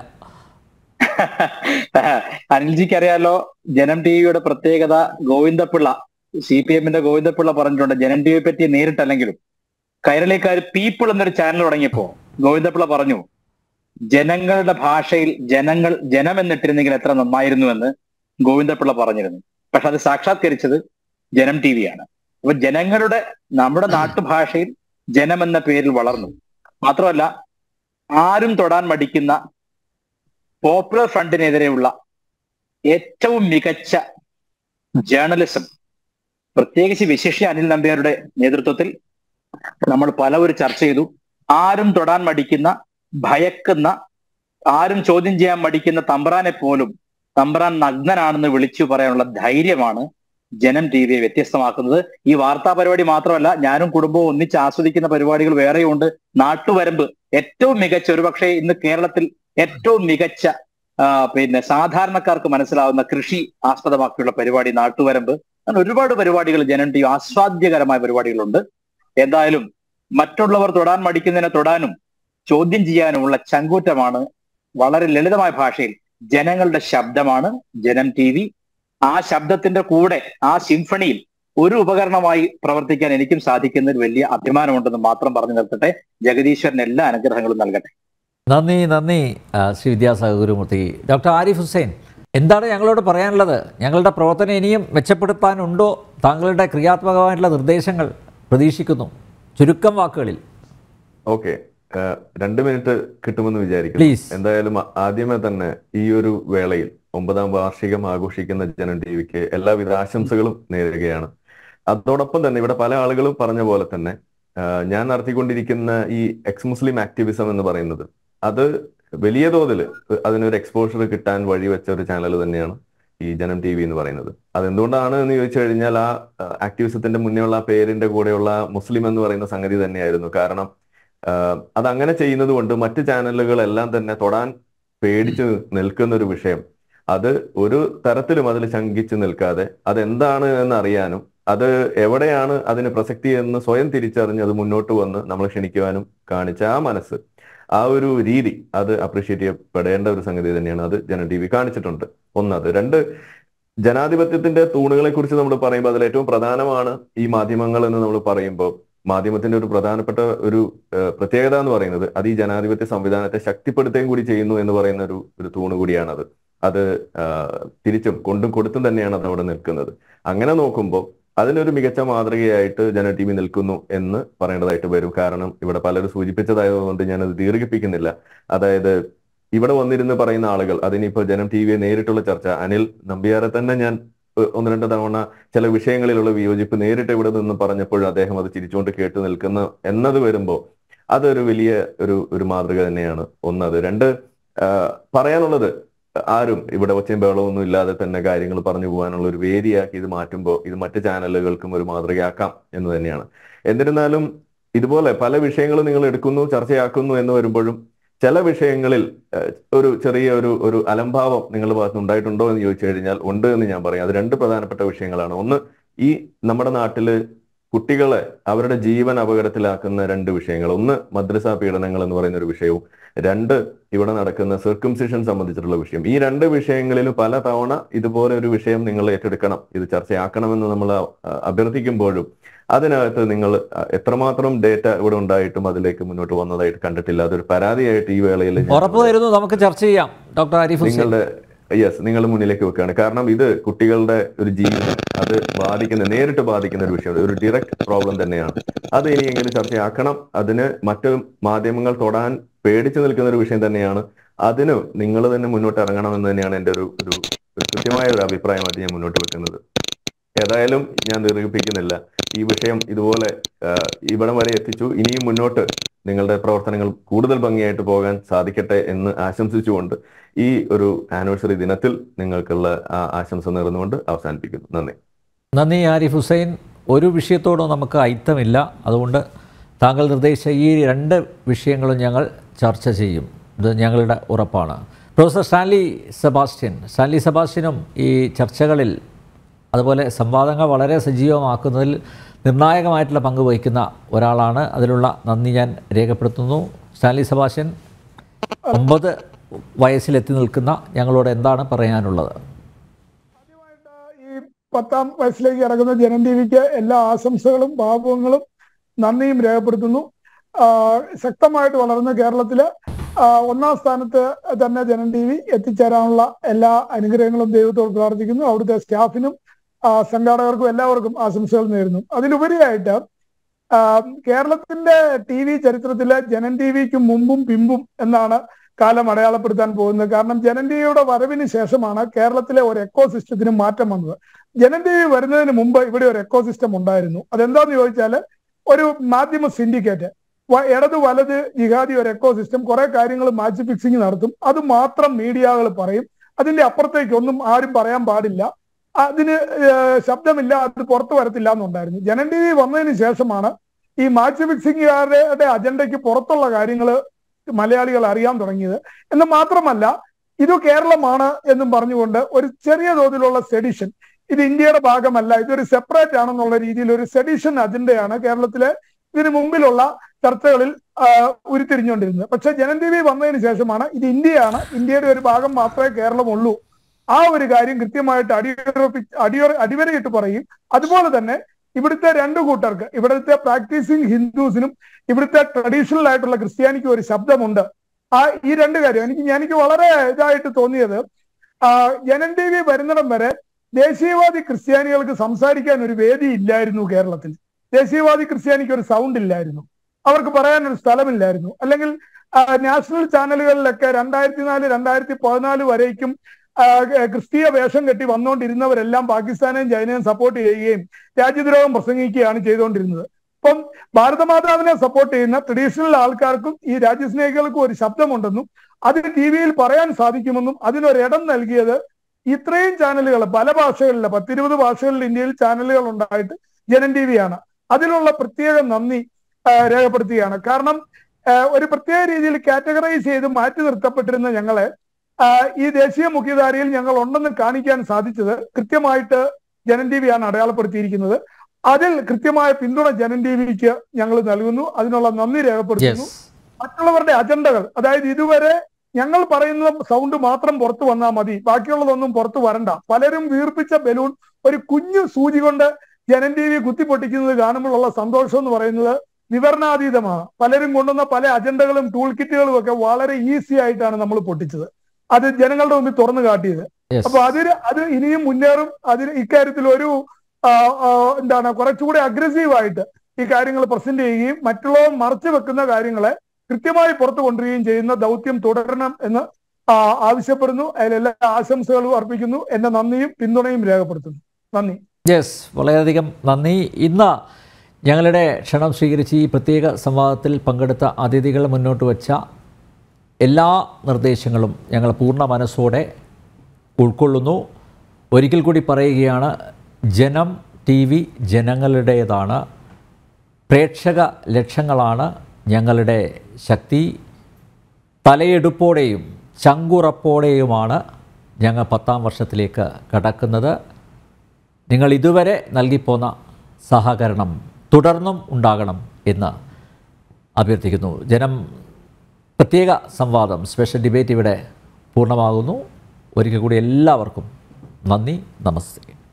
S7: അനിൽജിക്ക് അറിയാലോ, ജനം ടിവിയുടെ പ്രത്യേകത ഗോവിന്ദപിള്ള, CPM-ന്റെ ഗോവിന്ദപിള്ള പറഞ്ഞിട്ടുണ്ട്, ജനം ടിവിയെ പറ്റി നേരിട്ടല്ലെങ്കിലും കൈരളിക്കാർ പീപ്പിൾ എന്നൊരു ചാനൽ തുടങ്ങിയപ്പോ ഗോവിന്ദപിള്ള പറഞ്ഞു, ജനങ്ങളുടെ ഭാഷയിൽ ജനം എന്നിട്ടിരുന്നെങ്കിൽ എത്ര നന്നായിരുന്നുവെന്ന് ഗോവിന്ദപിള്ള പറഞ്ഞിരുന്നു. പക്ഷെ അത് സാക്ഷാത്കരിച്ചത് ജനം ടിവിയാണ്. അപ്പൊ നമ്മുടെ നാട്ടുഭാഷയിൽ ജനം എന്ന പേരിൽ വളർന്നു. മാത്രമല്ല, ആരും തൊടാൻ മടിക്കുന്ന പോപ്പുലർ ഫ്രണ്ടിനെതിരെയുള്ള ഏറ്റവും മികച്ച ജേർണലിസം, പ്രത്യേകിച്ച് വിശിഷ്യ അനിൽ നമ്പ്യാരുടെ നേതൃത്വത്തിൽ നമ്മൾ പലവരും ചർച്ച ചെയ്തു. ആരും തൊടാൻ മടിക്കുന്ന, ഭയക്കുന്ന, ആരും ചോദ്യം ചെയ്യാൻ മടിക്കുന്ന തമ്പ്രാനെ പോലും തമ്പ്രാൻ നഗ്നനാണെന്ന് വിളിച്ചു പറയാനുള്ള ധൈര്യമാണ് ജനം ടിവിയെ വ്യത്യസ്തമാക്കുന്നത്. ഈ വാർത്താ പരിപാടി മാത്രമല്ല, ഞാനും കുടുംബവും ഒന്നിച്ച് ആസ്വദിക്കുന്ന പരിപാടികൾ വേറെയുണ്ട്. നാട്ടുവരമ്പ് ഏറ്റവും മികച്ച, ഒരുപക്ഷെ ഇന്ന് കേരളത്തിൽ ഏറ്റവും മികച്ച സാധാരണക്കാർക്ക് മനസ്സിലാവുന്ന കൃഷി ആസ്പദമാക്കിയുള്ള പരിപാടി നാട്ടുവരമ്പ്. അങ്ങനെ ഒരുപാട് പരിപാടികൾ ജനം ടിവി, ആസ്വാദ്യകരമായ പരിപാടികളുണ്ട്. എന്തായാലും മറ്റുള്ളവർ തൊടാൻ മടിക്കുന്നതിനെ തൊടാനും ചോദ്യം ചെയ്യാനുമുള്ള ചങ്കൂറ്റമാണ് വളരെ ലളിതമായ ഭാഷയിൽ ജനങ്ങളുടെ ശബ്ദമാണ് ജനം ടിവി. ആ ശബ്ദത്തിന്റെ കൂടെ, ആ സിംഫണിയിൽ ഒരു ഉപകരണമായി പ്രവർത്തിക്കാൻ എനിക്കും സാധിക്കുന്നതിൽ വലിയ അഭിമാനമുണ്ടെന്ന് മാത്രം പറഞ്ഞു നിർത്തട്ടെ. ജഗദീശ്വരൻ എല്ലാ അനുഗ്രഹങ്ങളും നൽകട്ടെ.
S1: നന്ദി ശ്രീ വിദ്യാസാഗർ ഗുരുമൂർത്തി. ഡോക്ടർ ആരിഫ് ഹുസൈൻ, എന്താണ് ഞങ്ങളോട് പറയാനുള്ളത്? ഞങ്ങളുടെ പ്രവർത്തനം ഇനിയും മെച്ചപ്പെടുത്താനുണ്ടോ? താങ്കളുടെ ക്രിയാത്മകമായിട്ടുള്ള നിർദ്ദേശങ്ങൾ പ്രതീക്ഷിക്കുന്നു, ചുരുക്കം വാക്കുകളിൽ.
S8: ഓക്കെ, 2 മിനിറ്റ് കിട്ടുമെന്ന് വിചാരിക്കുന്നു.
S1: പ്ലീസ്.
S8: എന്തായാലും ആദ്യമേ തന്നെ ഈ ഒരു വേളയിൽ 9ാം വാർഷികം ആഘോഷിക്കുന്ന ജനം ടിവിക്ക് എല്ലാവിധ ആശംസകളും നേരുകയാണ്. അതോടൊപ്പം തന്നെ ഇവിടെ പല ആളുകളും പറഞ്ഞ പോലെ തന്നെ ഞാൻ നടത്തിക്കൊണ്ടിരിക്കുന്ന ഈ എക്സ് മുസ്ലിം ആക്ടിവിസം എന്ന് പറയുന്നത് അത് വലിയ തോതിൽ അതിനൊരു എക്സ്പോഷർ കിട്ടാൻ വഴിവെച്ച ഒരു ചാനൽ തന്നെയാണ് ഈ ജനം ടി വി എന്ന് പറയുന്നത്. അതെന്തുകൊണ്ടാണ് എന്ന് ചോദിച്ചു കഴിഞ്ഞാൽ ആ ആക്ടിവിസത്തിന്റെ മുന്നേ ഉള്ള ആ പേരിന്റെ കൂടെയുള്ള മുസ്ലിം എന്ന് പറയുന്ന സംഗതി തന്നെയായിരുന്നു. കാരണം അതങ്ങനെ ചെയ്യുന്നത് കൊണ്ട് മറ്റ് ചാനലുകളെല്ലാം തന്നെ തൊടാൻ പേടിച്ച് നിൽക്കുന്ന ഒരു വിഷയം, അത് ഒരു തരത്തിലും അതിൽ ശങ്കിച്ചു നിൽക്കാതെ അതെന്താണ് എന്ന് അറിയാനും അത് എവിടെയാണ് അതിന് പ്രസക്തി എന്ന് സ്വയം തിരിച്ചറിഞ്ഞ് അത് മുന്നോട്ട് വന്ന് നമ്മളെ ക്ഷണിക്കുവാനും കാണിച്ച ആ മനസ്സ്, ആ ഒരു രീതി, അത് അപ്രീഷിയേറ്റ് ചെയ്യപ്പെടേണ്ട ഒരു സംഗതി തന്നെയാണ്. അത് ജനം ടി വി കാണിച്ചിട്ടുണ്ട്. ഒന്നത്. 2, ജനാധിപത്യത്തിന്റെ തൂണുകളെ കുറിച്ച് നമ്മൾ പറയുമ്പോൾ അതിൽ ഏറ്റവും പ്രധാനമാണ് ഈ മാധ്യമങ്ങൾ എന്ന് നമ്മൾ പറയുമ്പോൾ മാധ്യമത്തിന്റെ ഒരു പ്രധാനപ്പെട്ട ഒരു പ്രത്യേകത എന്ന് പറയുന്നത് അത് ഈ ജനാധിപത്യ സംവിധാനത്തെ ശക്തിപ്പെടുത്തുകയും കൂടി ചെയ്യുന്നു എന്ന് പറയുന്ന ഒരു തൂണ് കൂടിയാണത്. അത് തിരിച്ചും കൊണ്ടും കൊടുത്തും തന്നെയാണ് അത് അവിടെ നിൽക്കുന്നത്. അങ്ങനെ നോക്കുമ്പോൾ അതിനൊരു മികച്ച മാതൃകയായിട്ട് ജനം ടി വി നിൽക്കുന്നു എന്ന് പറയേണ്ടതായിട്ട് വരും. കാരണം ഇവിടെ പലരും സൂചിപ്പിച്ചതായതുകൊണ്ട് ഞാനത് ദീർഘിപ്പിക്കുന്നില്ല. അതായത് ഇവിടെ വന്നിരുന്ന് പറയുന്ന ആളുകൾ, അതിനിപ്പോ ജനം ടി വിയെ നേരിട്ടുള്ള ചർച്ച, അനിൽ നമ്പ്യാരെ തന്നെ ഞാൻ 1-2 തവണ ചില വിഷയങ്ങളിലുള്ള വിയോജിപ്പ് നേരിട്ട് ഇവിടെ നിന്ന് പറഞ്ഞപ്പോൾ അദ്ദേഹം അത് ചിരിച്ചുകൊണ്ട് കേട്ടു നിൽക്കുന്ന എന്നത് വരുമ്പോൾ അതൊരു വലിയ ഒരു മാതൃക തന്നെയാണ്. ഒന്നത്. 2, പറയാനുള്ളത് ആരും ഇവിടെ ഒച്ചയും ബഹളമൊന്നും ഇല്ലാതെ തന്നെ കാര്യങ്ങൾ പറഞ്ഞു പോകാനുള്ള ഒരു വേദിയാക്കി ഇത് മാറ്റുമ്പോൾ ഇത് മറ്റ് ചാനലുകൾക്കും ഒരു മാതൃകയാക്കാം എന്ന് തന്നെയാണ്. എന്നിരുന്നാലും ഇതുപോലെ പല വിഷയങ്ങളും നിങ്ങൾ എടുക്കുന്നു, ചർച്ചയാക്കുന്നു എന്ന് വരുമ്പോഴും ചില വിഷയങ്ങളിൽ ഒരു ചെറിയ ഒരു അലംഭാവം നിങ്ങളുടെ ഭാഗത്ത് ഉണ്ടായിട്ടുണ്ടോ എന്ന് ചോദിച്ചു കഴിഞ്ഞാൽ ഉണ്ട് എന്ന് ഞാൻ പറയും. അത് 2 പ്രധാനപ്പെട്ട വിഷയങ്ങളാണ്. ഒന്ന്, ഈ നമ്മുടെ നാട്ടില് കുട്ടികളെ അവരുടെ ജീവൻ അപകടത്തിലാക്കുന്ന 2 വിഷയങ്ങൾ. ഒന്ന്, മദ്രസ പീഡനങ്ങൾ എന്ന് പറയുന്ന ഒരു വിഷയവും 2, ഇവിടെ നടക്കുന്ന സർക്കംസിഷൻ സംബന്ധിച്ചിട്ടുള്ള വിഷയം. ഈ 2 വിഷയങ്ങളിലും പല തവണ ഇതുപോലെ ഒരു വിഷയം നിങ്ങൾ ഏറ്റെടുക്കണം, ഇത് ചർച്ചയാക്കണമെന്ന് നമ്മൾ അഭ്യർത്ഥിക്കുമ്പോഴും അതിനകത്ത് നിങ്ങൾ എത്രമാത്രം ഡേറ്റ ഇവിടെ ഉണ്ടായിട്ടും അതിലേക്ക് മുന്നോട്ട് വന്നതായിട്ട് കണ്ടിട്ടില്ല. അതൊരു പരാതിയായിട്ട് ഈ വേളയിൽ
S1: നമുക്ക് ചർച്ച ചെയ്യാം. ഡോക്ടർ ആരിഫ്
S8: നിങ്ങളുടെ നിങ്ങൾ മുന്നിലേക്ക് വെക്കുകയാണ്. കാരണം ഇത് കുട്ടികളുടെ ഒരു ജീവിതം അത് നേരിട്ട് ബാധിക്കുന്ന ഒരു വിഷയമാണ്, ഒരു ഡയറക്റ്റ് പ്രോബ്ലം തന്നെയാണ്. അത് ഇനിയെങ്കിലും ചർച്ചയാക്കണം. അതിന് മറ്റു മാധ്യമങ്ങൾ തൊടാൻ പേടിച്ചു നിൽക്കുന്ന ഒരു വിഷയം തന്നെയാണ്. അതിന് നിങ്ങൾ തന്നെ മുന്നോട്ട് ഇറങ്ങണമെന്ന് തന്നെയാണ് എൻ്റെ ഒരു കൃത്യമായ ഒരു അഭിപ്രായമായിട്ട് ഞാൻ മുന്നോട്ട് വെക്കുന്നത്. ഏതായാലും ഞാൻ ദീർഘിപ്പിക്കുന്നില്ല. ഈ വിഷയം ഇതുപോലെ ഇവിടം വരെ എത്തിച്ചു. ഇനിയും മുന്നോട്ട് നിങ്ങളുടെ പ്രവർത്തനങ്ങൾ കൂടുതൽ ഭംഗിയായിട്ട് പോകാൻ സാധിക്കട്ടെ എന്ന് ആശംസിച്ചുകൊണ്ട് ഈ ഒരു ആനിവേഴ്സറി ദിനത്തിൽ നിങ്ങൾക്കുള്ള ആശംസ നേർന്നുകൊണ്ട് അവസാനിപ്പിക്കുന്നു.
S1: നന്ദി ആരിഫ് ഹുസൈൻ. ഒരു വിഷയത്തോടും നമുക്ക് അയിത്തമില്ല. അതുകൊണ്ട് താങ്കൾ നിർദ്ദേശിച്ച ഈ 2 വിഷയങ്ങളും ഞങ്ങൾ ചർച്ച ചെയ്യും. ഇത് ഞങ്ങളുടെ ഉറപ്പാണ്. പ്രൊഫസർ സ്റ്റാൻലി സെബാസ്റ്റ്യനും ഈ ചർച്ചകളിൽ അതുപോലെ സംവാദങ്ങൾ വളരെ സജീവമാക്കുന്നതിൽ നിർണായകമായിട്ടുള്ള പങ്ക് വഹിക്കുന്ന ഒരാളാണ്. അതിലുള്ള നന്ദി ഞാൻ രേഖപ്പെടുത്തുന്നു. സ്റ്റാൻലി സെബാസ്റ്റ്യൻ, 9 വയസ്സിലെത്തി നിൽക്കുന്ന ഞങ്ങളോട് എന്താണ് പറയാനുള്ളത്?
S2: ആദ്യമായിട്ട് ഈ 10ാം വയസ്സിലേക്ക് ഇറങ്ങുന്ന ജനം ടി വിക്ക് എല്ലാ ആശംസകളും ഭാവുകങ്ങളും നന്ദിയും രേഖപ്പെടുത്തുന്നു. ശക്തമായിട്ട് വളർന്ന കേരളത്തില് 1ാം സ്ഥാനത്ത് തന്നെ ജനം ടി വി എത്തിച്ചേരാനുള്ള എല്ലാ അനുഗ്രഹങ്ങളും ദൈവത്തോട് പ്രാർത്ഥിക്കുന്നു. അവിടുത്തെ സ്റ്റാഫിനും സംഘാടകർക്കും എല്ലാവർക്കും ആശംസകൾ നേരുന്നു. അതിലുപരിയായിട്ട് കേരളത്തിന്റെ ടി വി ചരിത്രത്തിലെ ജനം ടി വിക്ക് മുമ്പും പിമ്പും എന്നാണ് കാലം അടയാളപ്പെടുത്താൻ പോകുന്നത്. കാരണം ജനം ടി വിയുടെ വരവിന് ശേഷമാണ് കേരളത്തിലെ ഒരു എക്കോ സിസ്റ്റത്തിന് മാറ്റം വന്നത്. ജനം ടി വി വരുന്നതിന് മുമ്പ് ഇവിടെ ഒരു എക്കോ സിസ്റ്റം ഉണ്ടായിരുന്നു. അതെന്താന്ന് ചോദിച്ചാൽ ഒരു മാധ്യമ സിൻഡിക്കേറ്റ്, ഇടത് വലത് ജിഹാദി ഒരു എക്കോ സിസ്റ്റം, കുറെ കാര്യങ്ങൾ മാച്ച് ഫിക്സിങ് നടത്തും. അത് മാത്രം മീഡിയകൾ പറയും. അതിന്റെ അപ്പുറത്തേക്ക് ഒന്നും ആരും പറയാൻ പാടില്ല, അതിന് ശബ്ദമില്ല, അത് പുറത്തു വരത്തില്ല എന്നുണ്ടായിരുന്നു. ജനം ടി വി വന്നതിന് ശേഷമാണ് ഈ മാച്ച് ഫിക്സിംഗുകാരുടെ അജണ്ടയ്ക്ക് പുറത്തുള്ള കാര്യങ്ങൾ മലയാളികൾ അറിയാൻ തുടങ്ങിയത്. എന്ന് മാത്രമല്ല, ഇത് കേരളമാണ് എന്നും പറഞ്ഞുകൊണ്ട് ഒരു ചെറിയ തോതിലുള്ള സെഡിഷൻ, ഇത് ഇന്ത്യയുടെ ഭാഗമല്ല, ഇതൊരു സെപ്പറേറ്റ് ആണെന്നുള്ള രീതിയിൽ ഒരു സെഡിഷൻ അജണ്ടയാണ് കേരളത്തിലെ ഇതിനു മുമ്പിലുള്ള ചർച്ചകളിൽ ഉരുത്തിരിഞ്ഞുകൊണ്ടിരുന്നത്. പക്ഷെ ജനം ടി വി വന്നതിന് ശേഷമാണ് ഇത് ഇന്ത്യയാണ്, ഇന്ത്യയുടെ ഒരു ഭാഗം മാത്രമേ കേരളമുള്ളൂ, ആ ഒരു കാര്യം കൃത്യമായിട്ട് അടിവരയിട്ട് പറയും. അതുപോലെ തന്നെ ഇവിടുത്തെ 2 കൂട്ടർക്ക്, ഇവിടുത്തെ പ്രാക്ടീസിങ് ഹിന്ദുസിനും ഇവിടുത്തെ ട്രഡീഷണൽ ആയിട്ടുള്ള ക്രിസ്ത്യാനിക്കും ഒരു ശബ്ദമുണ്ട്. ഈ 2 കാര്യം എനിക്ക് വളരെ ഇതായിട്ട് തോന്നിയത്,
S9: ജനം ടി വി വരുന്നിടം വരെ ദേശീയവാദി ക്രിസ്ത്യാനികൾക്ക് സംസാരിക്കാൻ ഒരു വേദി ഇല്ലായിരുന്നു കേരളത്തിൽ. ദേശീയവാദി ക്രിസ്ത്യാനിക്ക് ഒരു സൗണ്ട് ഇല്ലായിരുന്നു, അവർക്ക് പറയാനൊരു സ്ഥലമില്ലായിരുന്നു. അല്ലെങ്കിൽ നാഷണൽ ചാനലുകളിലൊക്കെ 2004, 2014 വരേക്കും ക്രിസ്തീയ വേഷം കെട്ടി വന്നുകൊണ്ടിരുന്നവരെല്ലാം പാകിസ്ഥാനെയും ചൈനയും സപ്പോർട്ട് ചെയ്യുകയും രാജ്യദ്രോഹം പ്രസംഗിക്കുകയാണ് ചെയ്തുകൊണ്ടിരുന്നത്. ഇപ്പം ഭാരതമാതാവിനെ സപ്പോർട്ട് ചെയ്യുന്ന ട്രഡീഷണൽ ആൾക്കാർക്കും ഈ രാജ്യസ്നേഹികൾക്കും ഒരു ശബ്ദമുണ്ടെന്നും അത് ടി വിയിൽ പറയാൻ സാധിക്കുമെന്നും അതിനൊരിടം നൽകിയത് ഇത്രയും ചാനലുകൾ പല ഭാഷകളിലെ 10-20 ഭാഷകളിൽ ഇന്ത്യയിൽ ചാനലുകൾ ഉണ്ടായിട്ട് ജനം ടി വിയാണ്. അതിനുള്ള പ്രത്യേക നന്ദി രേഖപ്പെടുത്തുകയാണ്. കാരണം ഒരു പ്രത്യേക രീതിയിൽ കാറ്റഗറൈസ് ചെയ്ത് മാറ്റി നിർത്തപ്പെട്ടിരുന്ന ഞങ്ങളെ ഈ ദേശീയ മുഖ്യധാരയിൽ ഞങ്ങൾ ഉണ്ടെന്ന് കാണിക്കാൻ സാധിച്ചത് കൃത്യമായിട്ട് ജനം ടി വിയാണ് അടയാളപ്പെടുത്തിയിരിക്കുന്നത്. അതിൽ കൃത്യമായ പിന്തുണ ജനം ടി വിക്ക് ഞങ്ങൾ നൽകുന്നു, അതിനുള്ള നന്ദി രേഖപ്പെടുത്തുന്നു. മറ്റുള്ളവരുടെ അജണ്ടകൾ, അതായത് ഇതുവരെ ഞങ്ങൾ പറയുന്ന സൗണ്ട് മാത്രം പുറത്തു വന്നാൽ മതി, ബാക്കിയുള്ളതൊന്നും പുറത്തു വരണ്ട. പലരും വീർപ്പിച്ച ബലൂൺ ഒരു കുഞ്ഞു സൂചി കൊണ്ട് ജനം ടി വി കുത്തിപ്പൊട്ടിക്കുന്നത് കാണുമ്പോഴുള്ള സന്തോഷം എന്ന് പറയുന്നത് വിവരണാതീതമാണ്. പലരും കൊണ്ടുവന്ന പല അജണ്ടകളും ടൂൾ കിറ്റുകളും ഒക്കെ വളരെ ഈസി ആയിട്ടാണ് നമ്മൾ പൊട്ടിച്ചത്, അത് ജനങ്ങളുടെ മുമ്പിൽ തുറന്നു കാട്ടിയത്. അപ്പൊ അത് ഇനിയും മുന്നേറും. ഇക്കാര്യത്തിൽ ഒരു കുറച്ചുകൂടെ അഗ്രസീവായിട്ട് ഈ കാര്യങ്ങൾ പ്രസന്റ് ചെയ്യുകയും മറ്റുള്ളവർ മറച്ചു വെക്കുന്ന കാര്യങ്ങളെ കൃത്യമായി പുറത്തു കൊണ്ടുവരികയും ചെയ്യുന്ന ദൗത്യം തുടരണം എന്ന് ആവശ്യപ്പെടുന്നു. അതിലെല്ലാ ആശംസകളും അർപ്പിക്കുന്നു. എന്റെ നന്ദിയും പിന്തുണയും രേഖപ്പെടുത്തുന്നു. നന്ദി.
S1: വളരെയധികം നന്ദി. ഇന്ന് ഞങ്ങളുടെ ക്ഷണം സ്വീകരിച്ച് ഈ പ്രത്യേക സംവാദത്തിൽ പങ്കെടുത്ത അതിഥികൾ മുന്നോട്ട് വച്ച എല്ലാ നിർദ്ദേശങ്ങളും ഞങ്ങൾ പൂർണ്ണ മനസ്സോടെ ഉൾക്കൊള്ളുന്നു. ഒരിക്കൽ കൂടി പറയുകയാണ്, ജനം ടി വി ജനങ്ങളുടേതാണ്, പ്രേക്ഷക ലക്ഷങ്ങളാണ് ഞങ്ങളുടെ ശക്തി. തലയെടുപ്പോടെയും ചങ്കുറപ്പോടെയുമാണ് ഞങ്ങൾ 10ാം വർഷത്തിലേക്ക് കടക്കുന്നത്. നിങ്ങൾ ഇതുവരെ നൽകിപ്പോന്ന സഹകരണം തുടർന്നും ഉണ്ടാകണം എന്ന് അഭ്യർത്ഥിക്കുന്നു. ജനം പ്രത്യേക സംവാദം, സ്പെഷ്യൽ ഡിബേറ്റ് ഇവിടെ പൂർണ്ണമാകുന്നു. ഒരിക്കൽ കൂടി എല്ലാവർക്കും നന്ദി, നമസ്തേ.